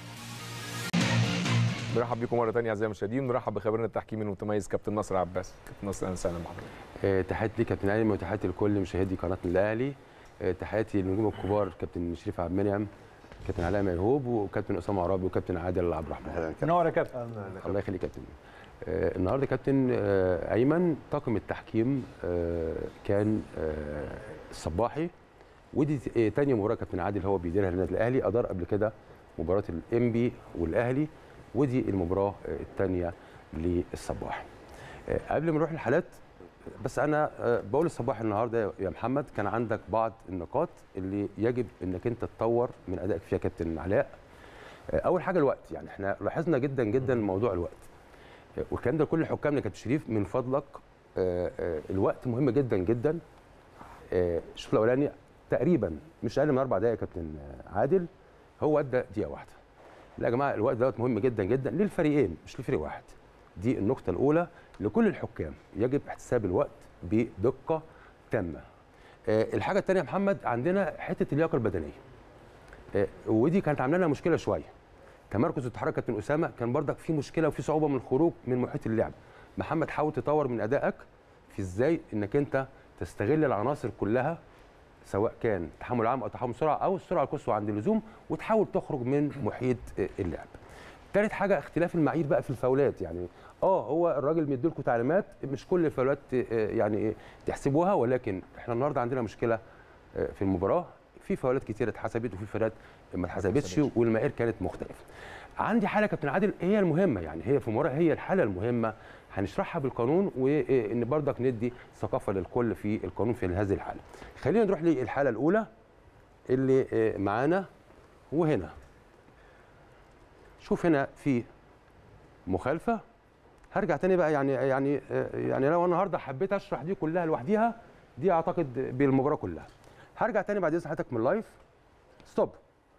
نرحب بكم مره ثانيه اعزائي المشاهدين، نرحب بخبيرنا التحكيمي المتميز كابتن ناصر عباس. كابتن ناصر اهلا وسهلا بحضرتك. تحياتي ليك كابتن علي وتحياتي لكل مشاهدي قناه الاهلي. تحياتي للنجوم الكبار كابتن شريف عبد المنعم، كابتن علاء ميهوب، وكابتن اسامه عرابي، وكابتن عادل عبد الرحمن. نور يا كابتن. الله يخليك يا كابتن. آه النهارده كابتن آه ايمن طاقم التحكيم آه كان آه الصباحي، ودي آه تاني مباراه كابتن عادل هو بيديرها للنادي الاهلي. ادار قبل كده مباراه الانبي والاهلي، ودي المباراه آه الثانيه للصباحي. آه قبل ما نروح للحالات، بس انا آه بقول الصباحي النهارده يا محمد كان عندك بعض النقاط اللي يجب انك انت تطور من ادائك فيها كابتن علاء. آه اول حاجه الوقت، يعني احنا لاحظنا جدا جدا موضوع الوقت، والكلام ده كل حكامنا كابتن شريف من فضلك. آآ آآ الوقت مهم جدا جدا. الشوط الاولاني تقريبا مش اقل من اربع دقائق يا كابتن عادل، هو ادى دقيقه واحده. لا يا جماعه الوقت دوت مهم جدا جدا للفريقين مش لفريق واحد. دي النقطه الاولى لكل الحكام، يجب احتساب الوقت بدقه تامه. الحاجه الثانيه يا محمد عندنا حته اللياقه البدنيه، ودي كانت عامله لنا مشكله شويه. تمركز والتحرك كابتن اسامه كان بردك في مشكله وفي صعوبه من الخروج من محيط اللعب. محمد حاول تطور من ادائك في ازاي انك انت تستغل العناصر كلها، سواء كان تحمل عام او تحمل سرعه او السرعه القصوى عند اللزوم، وتحاول تخرج من محيط اللعب. ثالث حاجه اختلاف المعايير بقى في الفاولات، يعني اه هو الراجل مديلكم تعليمات مش كل الفاولات يعني تحسبوها، ولكن احنا النهارده عندنا مشكله في المباراه، في فاولات كتيره اتحسبت وفي فاولات ما اتحسبتش والمعايير كانت مختلفه. عندي حاله كابتن عادل هي المهمه، يعني هي في المباراه هي الحاله المهمه هنشرحها بالقانون، وان برضك ندي ثقافه للكل في القانون في هذه الحاله. خلينا نروح للحاله الاولى اللي معانا، وهنا شوف هنا في مخالفه. هرجع تاني بقى، يعني يعني يعني لو النهارده حبيت اشرح دي كلها لوحديها دي اعتقد بالمباراه كلها. هرجع تاني بعد اذن حضرتك من اللايف. ستوب.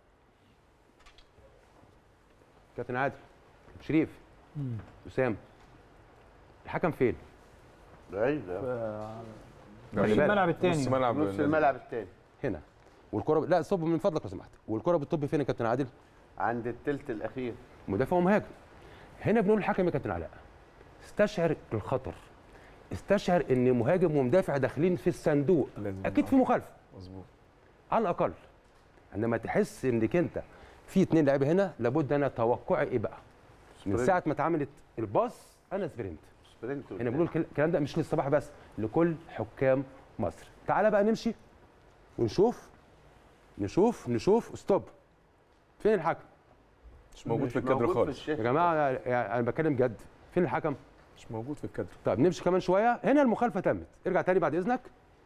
كابتن عادل، شريف، اسام، الحكم فين؟ بعيد نص الملعب الثاني. نص الملعب نص الملعب الثاني هنا. والكره لا ستوب من فضلك لو سمحت. والكره بالطب فين يا كابتن عادل؟ عند الثلث الاخير. مدافع ومهاجم. هنا بنقول الحكم يا كابتن علاء استشعر الخطر، استشعر ان مهاجم ومدافع داخلين في الصندوق، اكيد في مخالفه مظبوط على الاقل. عندما تحس انك انت في اثنين لعيبه هنا، لابد انا توقعي ايه بقى؟ من ساعه ما اتعملت الباص انا سبرنت. سبرنت هنا بنقول الكلام ده مش للصباح بس، لكل حكام مصر. تعالى بقى نمشي ونشوف نشوف نشوف ستوب. فين الحكم؟ مش موجود في الكادر خالص يا جماعه، انا بتكلم جد، فين الحكم؟ مش موجود في الكادر. طيب نمشي كمان شويه. هنا المخالفه تمت، ارجع تاني بعد اذنك.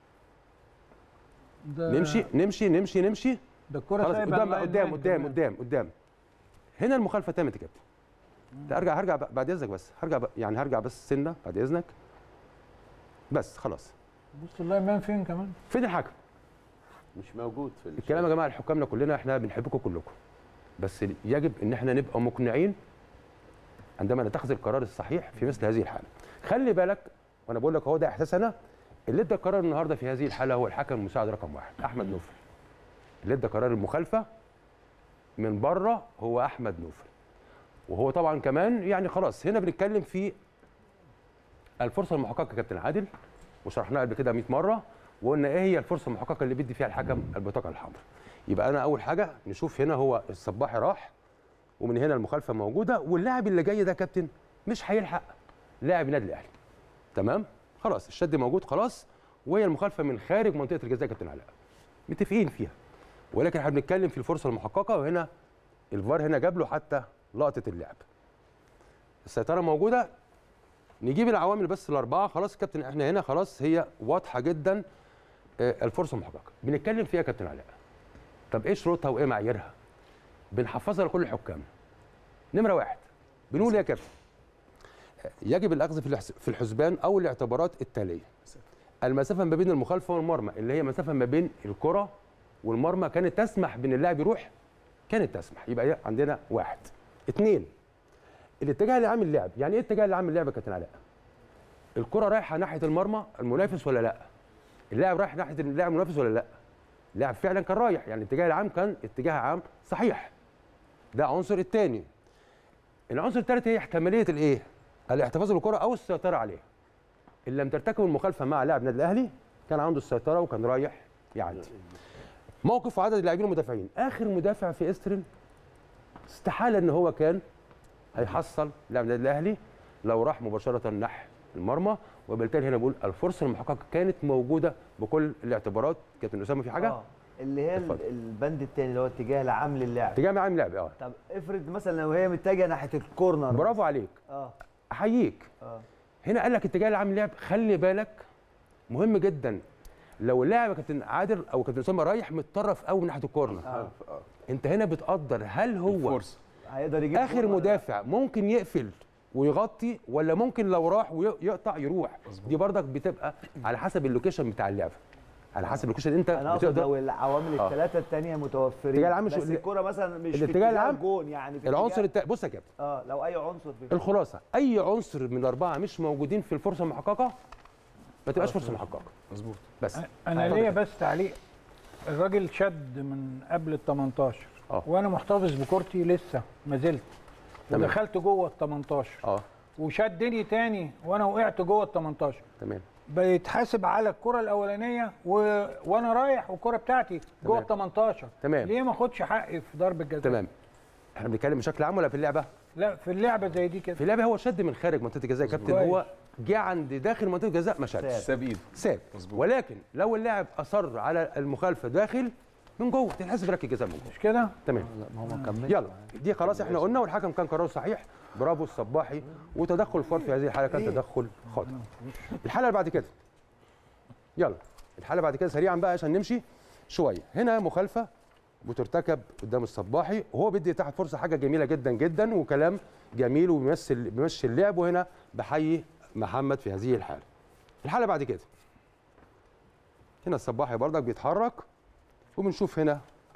نمشي نمشي نمشي نمشي. ده الكره سايبه قدام قدام قدام قدام قدام. هنا المخالفه تمت يا كابتن. لا ارجع هرجع بعد اذنك بس، هرجع يعني هرجع بس سنه بعد اذنك. بس خلاص. بص اللاين فين كمان؟ فين الحكم؟ مش موجود في الكلام يا جماعه. الحكامنا كلنا احنا بنحبكم كلكم، بس يجب ان احنا نبقى مقنعين عندما نتخذ القرار الصحيح في مثل هذه الحاله. خلي بالك وانا بقول لك اهو ده احساس انا اللي ادى القرار النهارده في هذه الحاله هو الحكم المساعد رقم واحد احمد نوفل. اللي ادى قرار المخالفه من بره هو احمد نوفل، وهو طبعا كمان يعني خلاص هنا بنتكلم في الفرصه المحققه يا كابتن عادل، وشرحناها قبل كده مئة مره، وقلنا ايه هي الفرصه المحققه اللي بيدي فيها الحكم البطاقه الحمراء. يبقى انا اول حاجه نشوف هنا هو الصباحي راح، ومن هنا المخالفه موجوده، واللاعب اللي جاي ده كابتن مش هيلحق لاعب النادي الاهلي. تمام؟ خلاص الشد موجود خلاص، وهي المخالفه من خارج منطقه الجزاء يا كابتن علاء. متفقين فيها. ولكن احنا بنتكلم في الفرصه المحققه، وهنا الفار هنا جاب له حتى لقطه اللعب. السيطره موجوده. نجيب العوامل بس الاربعه. خلاص كابتن احنا هنا خلاص هي واضحه جدا الفرصه المحققه. بنتكلم فيها يا كابتن علاء. طب ايه شروطها وايه معاييرها؟ بنحفظها لكل حكامنا. نمره واحد بنقول يا كابتن يجب الاخذ في الحسبان او الاعتبارات التاليه: المسافه ما بين المخالفه والمرمى، اللي هي مسافه ما بين الكره والمرمى كانت تسمح بان اللاعب يروح، كانت تسمح. يبقى عندنا واحد. اثنين الاتجاه اللي عامل اللعب. يعني ايه الاتجاه اللي عامل اللعب يا كابتن علاء؟ الكره رايحه ناحيه المرمى المنافس ولا لا؟ اللاعب رايح ناحيه اللاعب المنافس ولا لا؟ اللاعب فعلا كان رايح، يعني الاتجاه العام كان اتجاه عام صحيح. ده عنصر الثاني. العنصر الثالث هي احتماليه الايه؟ الاحتفاظ بالكره او السيطره عليها. ان لم ترتكب المخالفه مع لاعب النادي الاهلي كان عنده السيطره وكان رايح يعدي. موقف وعدد اللاعبين المدافعين، اخر مدافع في استرن استحاله ان هو كان هيحصل لاعب النادي الاهلي لو راح مباشره نحو المرمى، وبالتالي هنا بقول الفرصه المحققه كانت موجوده بكل الاعتبارات. كابتن اسامه في حاجه؟ اه اللي هي اتفضل. البند الثاني اللي هو اتجاه العام للاعب. اتجاه عام لاعب اه. طب افرض مثلا لو هي متجهه ناحيه الكورنر. برافو عليك. اه احييك. اه هنا قال لك اتجاه العام للاعب، خلي بالك مهم جدا. لو اللاعب يا كابتن عادل او كابتن اسامه رايح متطرف قوي من ناحيه الكورنر، آه. انت هنا بتقدر هل هو الفرصه هيقدر يجيب اخر جول ولا لا؟ مدافع ممكن يقفل ويغطي، ولا ممكن لو راح ويقطع يروح. دي برضك بتبقى على حسب اللوكيشن بتاع اللعبه، على حسب اللوكيشن انت انا اقصد بتقدر. لو العوامل آه. الثلاثه الثانيه متوفرين. الاتجاه العام بس مش- الكوره مثلا مش في الاتجاه اتجاه العام الجون، يعني في العنصر اتجاه- التا... بص يا كابتن، اه لو اي عنصر في الخلاصه اي عنصر من الاربعه مش موجودين في الفرصه المحققه ما تبقاش فرصه محققه. مظبوط. بس انا اتفضل ليا يا بس تعليق. الراجل شد من قبل ال تمنتاشر اه. وانا محتفظ بكورتي لسه ما زلت، تمام. ودخلت جوه ال تمنتاشر اه وشدني تاني وانا وقعت جوه ال تمنتاشر. تمام. بيتحاسب على الكره الاولانيه و... وانا رايح والكره بتاعتي جوه ال تمنتاشر. تمام. ليه ما اخدش حقي في ضربه جزاء؟ تمام. احنا بنتكلم بشكل عام ولا في اللعبه؟ لا في اللعبه زي دي كده. في اللعبه هو شد من خارج منطقه الجزاء يا كابتن، كويس. هو جه عند داخل منطقه الجزاء ما شدش، ساب ايده. ساب. مظبوط. ولكن لو اللاعب اصر على المخالفه داخل من جوه تتحسب ركله جزاء من جوه. مش كده؟ تمام. لا ما هو ما كملش. يلا دي خلاص احنا قلنا، والحكم كان قراره صحيح. برافو الصباحي. وتدخل الفار في هذه الحاله كان تدخل خاطئ. الحاله اللي بعد كده، يلا الحاله بعد كده سريعا بقى عشان نمشي شويه. هنا مخالفه بترتكب قدام الصباحي وهو بيدي تحت فرصه، حاجه جميله جدا جدا وكلام جميل وبيمثل بيمشي اللعب. وهنا بحيي محمد في هذه الحاله. الحاله بعد كده، هنا الصباحي برضك بيتحرك وبنشوف هنا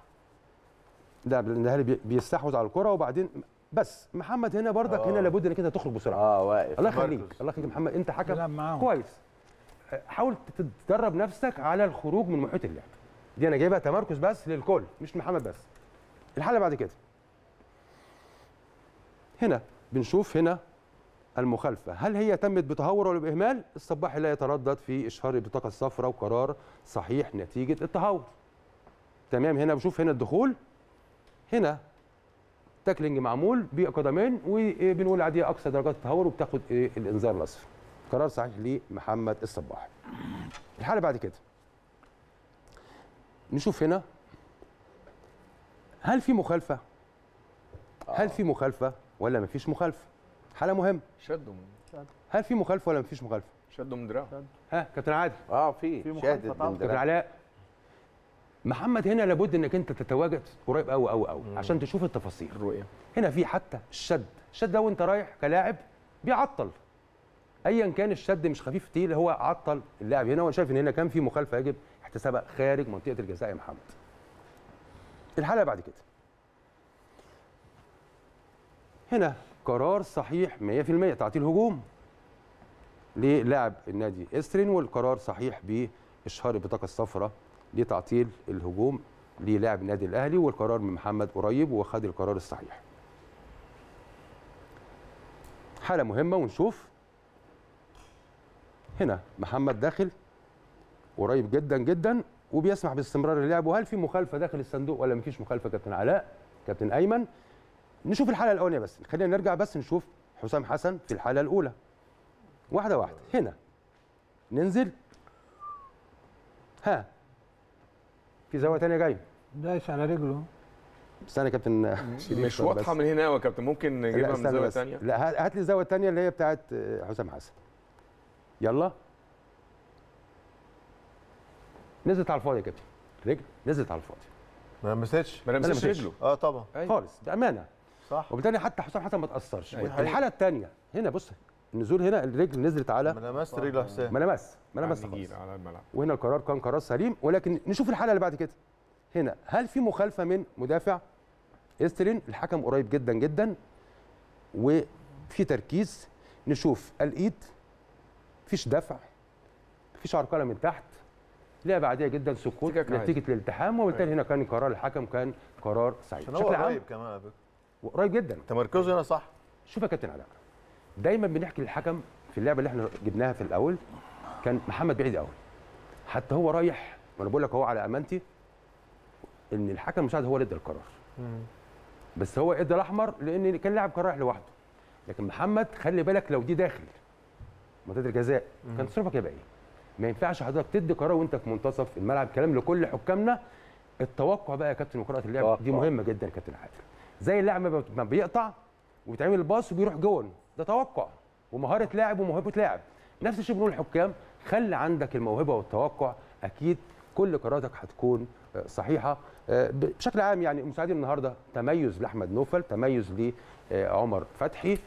ده الاهلي بيستحوذ على الكره، وبعدين بس محمد هنا برضك هنا لابد انك انت تخرج بسرعه. اه واقف. الله يخليك الله يخليك محمد، انت حكم بيلعب معاهم. كويس. حاول تدرب نفسك على الخروج من محيط اللعب. دي انا جايبها تمركز بس للكل مش محمد بس. الحاله بعد كده، هنا بنشوف هنا المخالفه هل هي تمت بتهور ولا باهمال؟ الصباحي لا يتردد في اشهار البطاقه الصفراء وقرار صحيح نتيجه التهور. تمام. هنا بشوف هنا الدخول، هنا تاكلينج معمول بقدمين وبنقول عليها اقصى درجات التهور وبتاخد الانذار الاصفر. قرار صحيح لمحمد الصباحي. الحاله بعد كده نشوف هنا هل في مخالفه؟ هل في مخالفه ولا ما فيش مخالفه؟ حاله مهمه. شده من هل في مخالفه ولا ما فيش مخالفه؟ شده من دراعه. ها كابتن عادل. اه في في شاهد مخالفة طبعاً. من كابتن دراع. علاء. محمد هنا لابد انك انت تتواجد قريب قوي قوي قوي عشان تشوف التفاصيل. الرؤيه. هنا في حتى الشد، الشد ده وانت رايح كلاعب بيعطل. ايا كان الشد مش خفيف تقيل، هو عطل اللاعب هنا. وانا شايف ان هنا كان في مخالفه يجب احتسابها خارج منطقه الجزاء يا محمد. الحاله بعد كده، هنا قرار صحيح مية في المية تعطيل هجوم للاعب النادي استرن، والقرار صحيح باشهار البطاقه الصفراء لتعطيل الهجوم للاعب النادي الاهلي، والقرار من محمد قريب وخد القرار الصحيح. حاله مهمه ونشوف هنا محمد داخل قريب جدا جدا وبيسمح باستمرار اللعب. وهل في مخالفه داخل الصندوق ولا مفيش مخالفه؟ كابتن علاء كابتن ايمن. نشوف الحاله الاولانيه بس، خلينا نرجع بس نشوف حسام حسن في الحاله الاولى واحده واحده. هنا ننزل، ها في زاويه ثانيه جايه، دايس على رجله. استنى يا كابتن شريف مش واضحه بس. من هنا يا كابتن، ممكن لا، نجيبها من استنى زاويه بس. ثانيه. لا هات- هات لي الزاويه الثانيه اللي هي بتاعت حسام حسن. يلا نزلت على الفاضي يا كابتن، رجل نزلت على الفاضي ما لمستش. ما لمسش لمسش. رجله. اه طبعا خالص بامانه. صح. وبالتالي حتى حسام حسن ما تاثرش. أيوة. الحاله الثانيه هنا بص، النزول هنا الرجل نزلت على ما لمست رجله حسام. ما لمس ما على لمس النجيل خالص. على الملعب. وهنا القرار كان قرار سليم. ولكن نشوف الحاله اللي بعد كده، هنا هل في مخالفه من مدافع استرين؟ الحكم قريب جدا جدا وفي تركيز. نشوف الايد، مفيش دفع، مفيش عرقله من تحت، لعبه عاديه جدا، سكوت احتكاك عادي. نتيجه الالتحام، وبالتالي هنا كان قرار الحكم كان قرار سعيد عشان هو بشكل عام قريب كمان على فكره، قريب جدا. تمركزه هنا صح. شوف يا كابتن علاء، دايما بنحكي للحكم في اللعبه اللي احنا جبناها في الاول كان محمد بعيد قوي، حتى هو رايح، ما انا بقول لك هو على امانتي ان الحكم المساعد هو اللي ادى القرار، بس هو ادى الاحمر لان كان لاعب كان رايح لوحده، لكن محمد خلي بالك لو دي داخل منطقه الجزاء كان تصرفك هيبقى ايه؟ ما ينفعش حضرتك تدي قرار وانت في منتصف الملعب. كلام لكل حكامنا، التوقع بقى يا كابتن وقراءه اللعب دي مهمه جدا يا كابتن عادل. زي اللاعب ما بيقطع وبيتعمل الباص وبيروح جون، ده توقع ومهاره لاعب وموهبه لاعب. نفس الشيء بنقول للحكام، خلي عندك الموهبه والتوقع، اكيد كل قراراتك هتكون صحيحه. بشكل عام يعني مساعدين النهارده تميز لاحمد نوفل، تميز لعمر فتحي،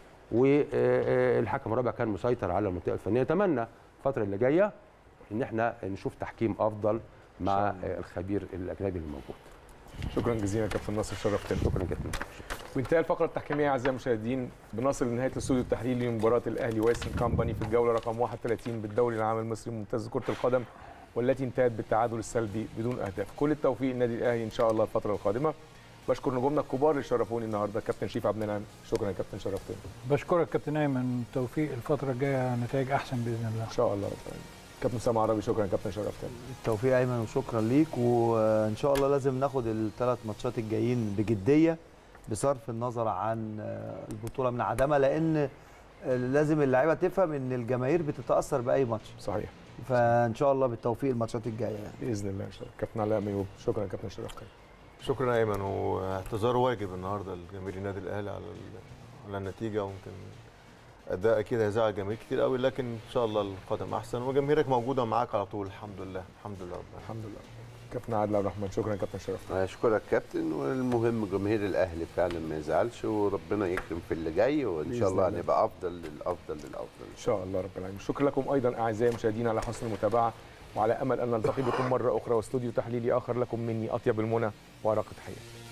والحكم الرابع كان مسيطر على المنطقه الفنيه. نتمنى الفتره اللي جايه ان احنا نشوف تحكيم افضل مع الخبير الاجنبي الموجود. شكرا جزيلا يا كابتن ناصر، شرفتنا. شكرا جدا. وانتهى الفقره التحكيميه اعزائي المشاهدين، بنصل لنهايه الاستوديو التحليلي لمباراه الاهلي وايسترن كامباني في الجوله رقم واحد وثلاثين بالدوري العام المصري ممتاز كره القدم، والتي انتهت بالتعادل السلبي بدون اهداف. كل التوفيق للنادي الاهلي ان شاء الله الفتره القادمه. بشكر نجومنا الكبار اللي شرفوني النهارده، كابتن شريف عبد المنعم، شكرا يا كابتن، شرفتنا. بشكرك كابتن ايمن، توفيق الفتره الجايه نتائج احسن باذن الله ان شاء الله. كابتن اسامه عربي، شكرا يا كابتن، شرفتنا. التوفيق ايمن وشكرا ليك، وان شاء الله لازم ناخد الثلاث ماتشات الجايين بجديه بصرف النظر عن البطوله من عدمها، لان لازم اللعيبه تفهم ان الجماهير بتتاثر باي ماتش. صحيح. فان شاء الله بالتوفيق الماتشات الجايه يعني. باذن الله ان شاء الله. كابتن علاء ميوب، شكرا يا كابتن، شرفتنا. شكرا يا ايمن، واعتذار واجب النهارده لجماهير النادي الاهلي على على النتيجه، ويمكن اداء اكيد هيزعل جماهير كتير قوي، لكن ان شاء الله القادم احسن، وجماهيرك موجوده معاك على طول. الحمد لله الحمد لله ربنا. الحمد لله. كابتن عادل عبد الرحمن، شكرا يا كابتن، شرفتنا. اشكرك كابتن، والمهم جماهير الاهلي فعلا ما يزعلش، وربنا يكرم في اللي جاي، وان شاء الله هنبقى افضل للافضل للافضل ان شاء الله رب العالمين. شكرا لكم ايضا اعزائي المشاهدين على حسن المتابعه، وعلى امل ان نلتقي بكم مره اخرى واستوديو تحليلي اخر. لكم مني اطيب المنى وارق التحيه.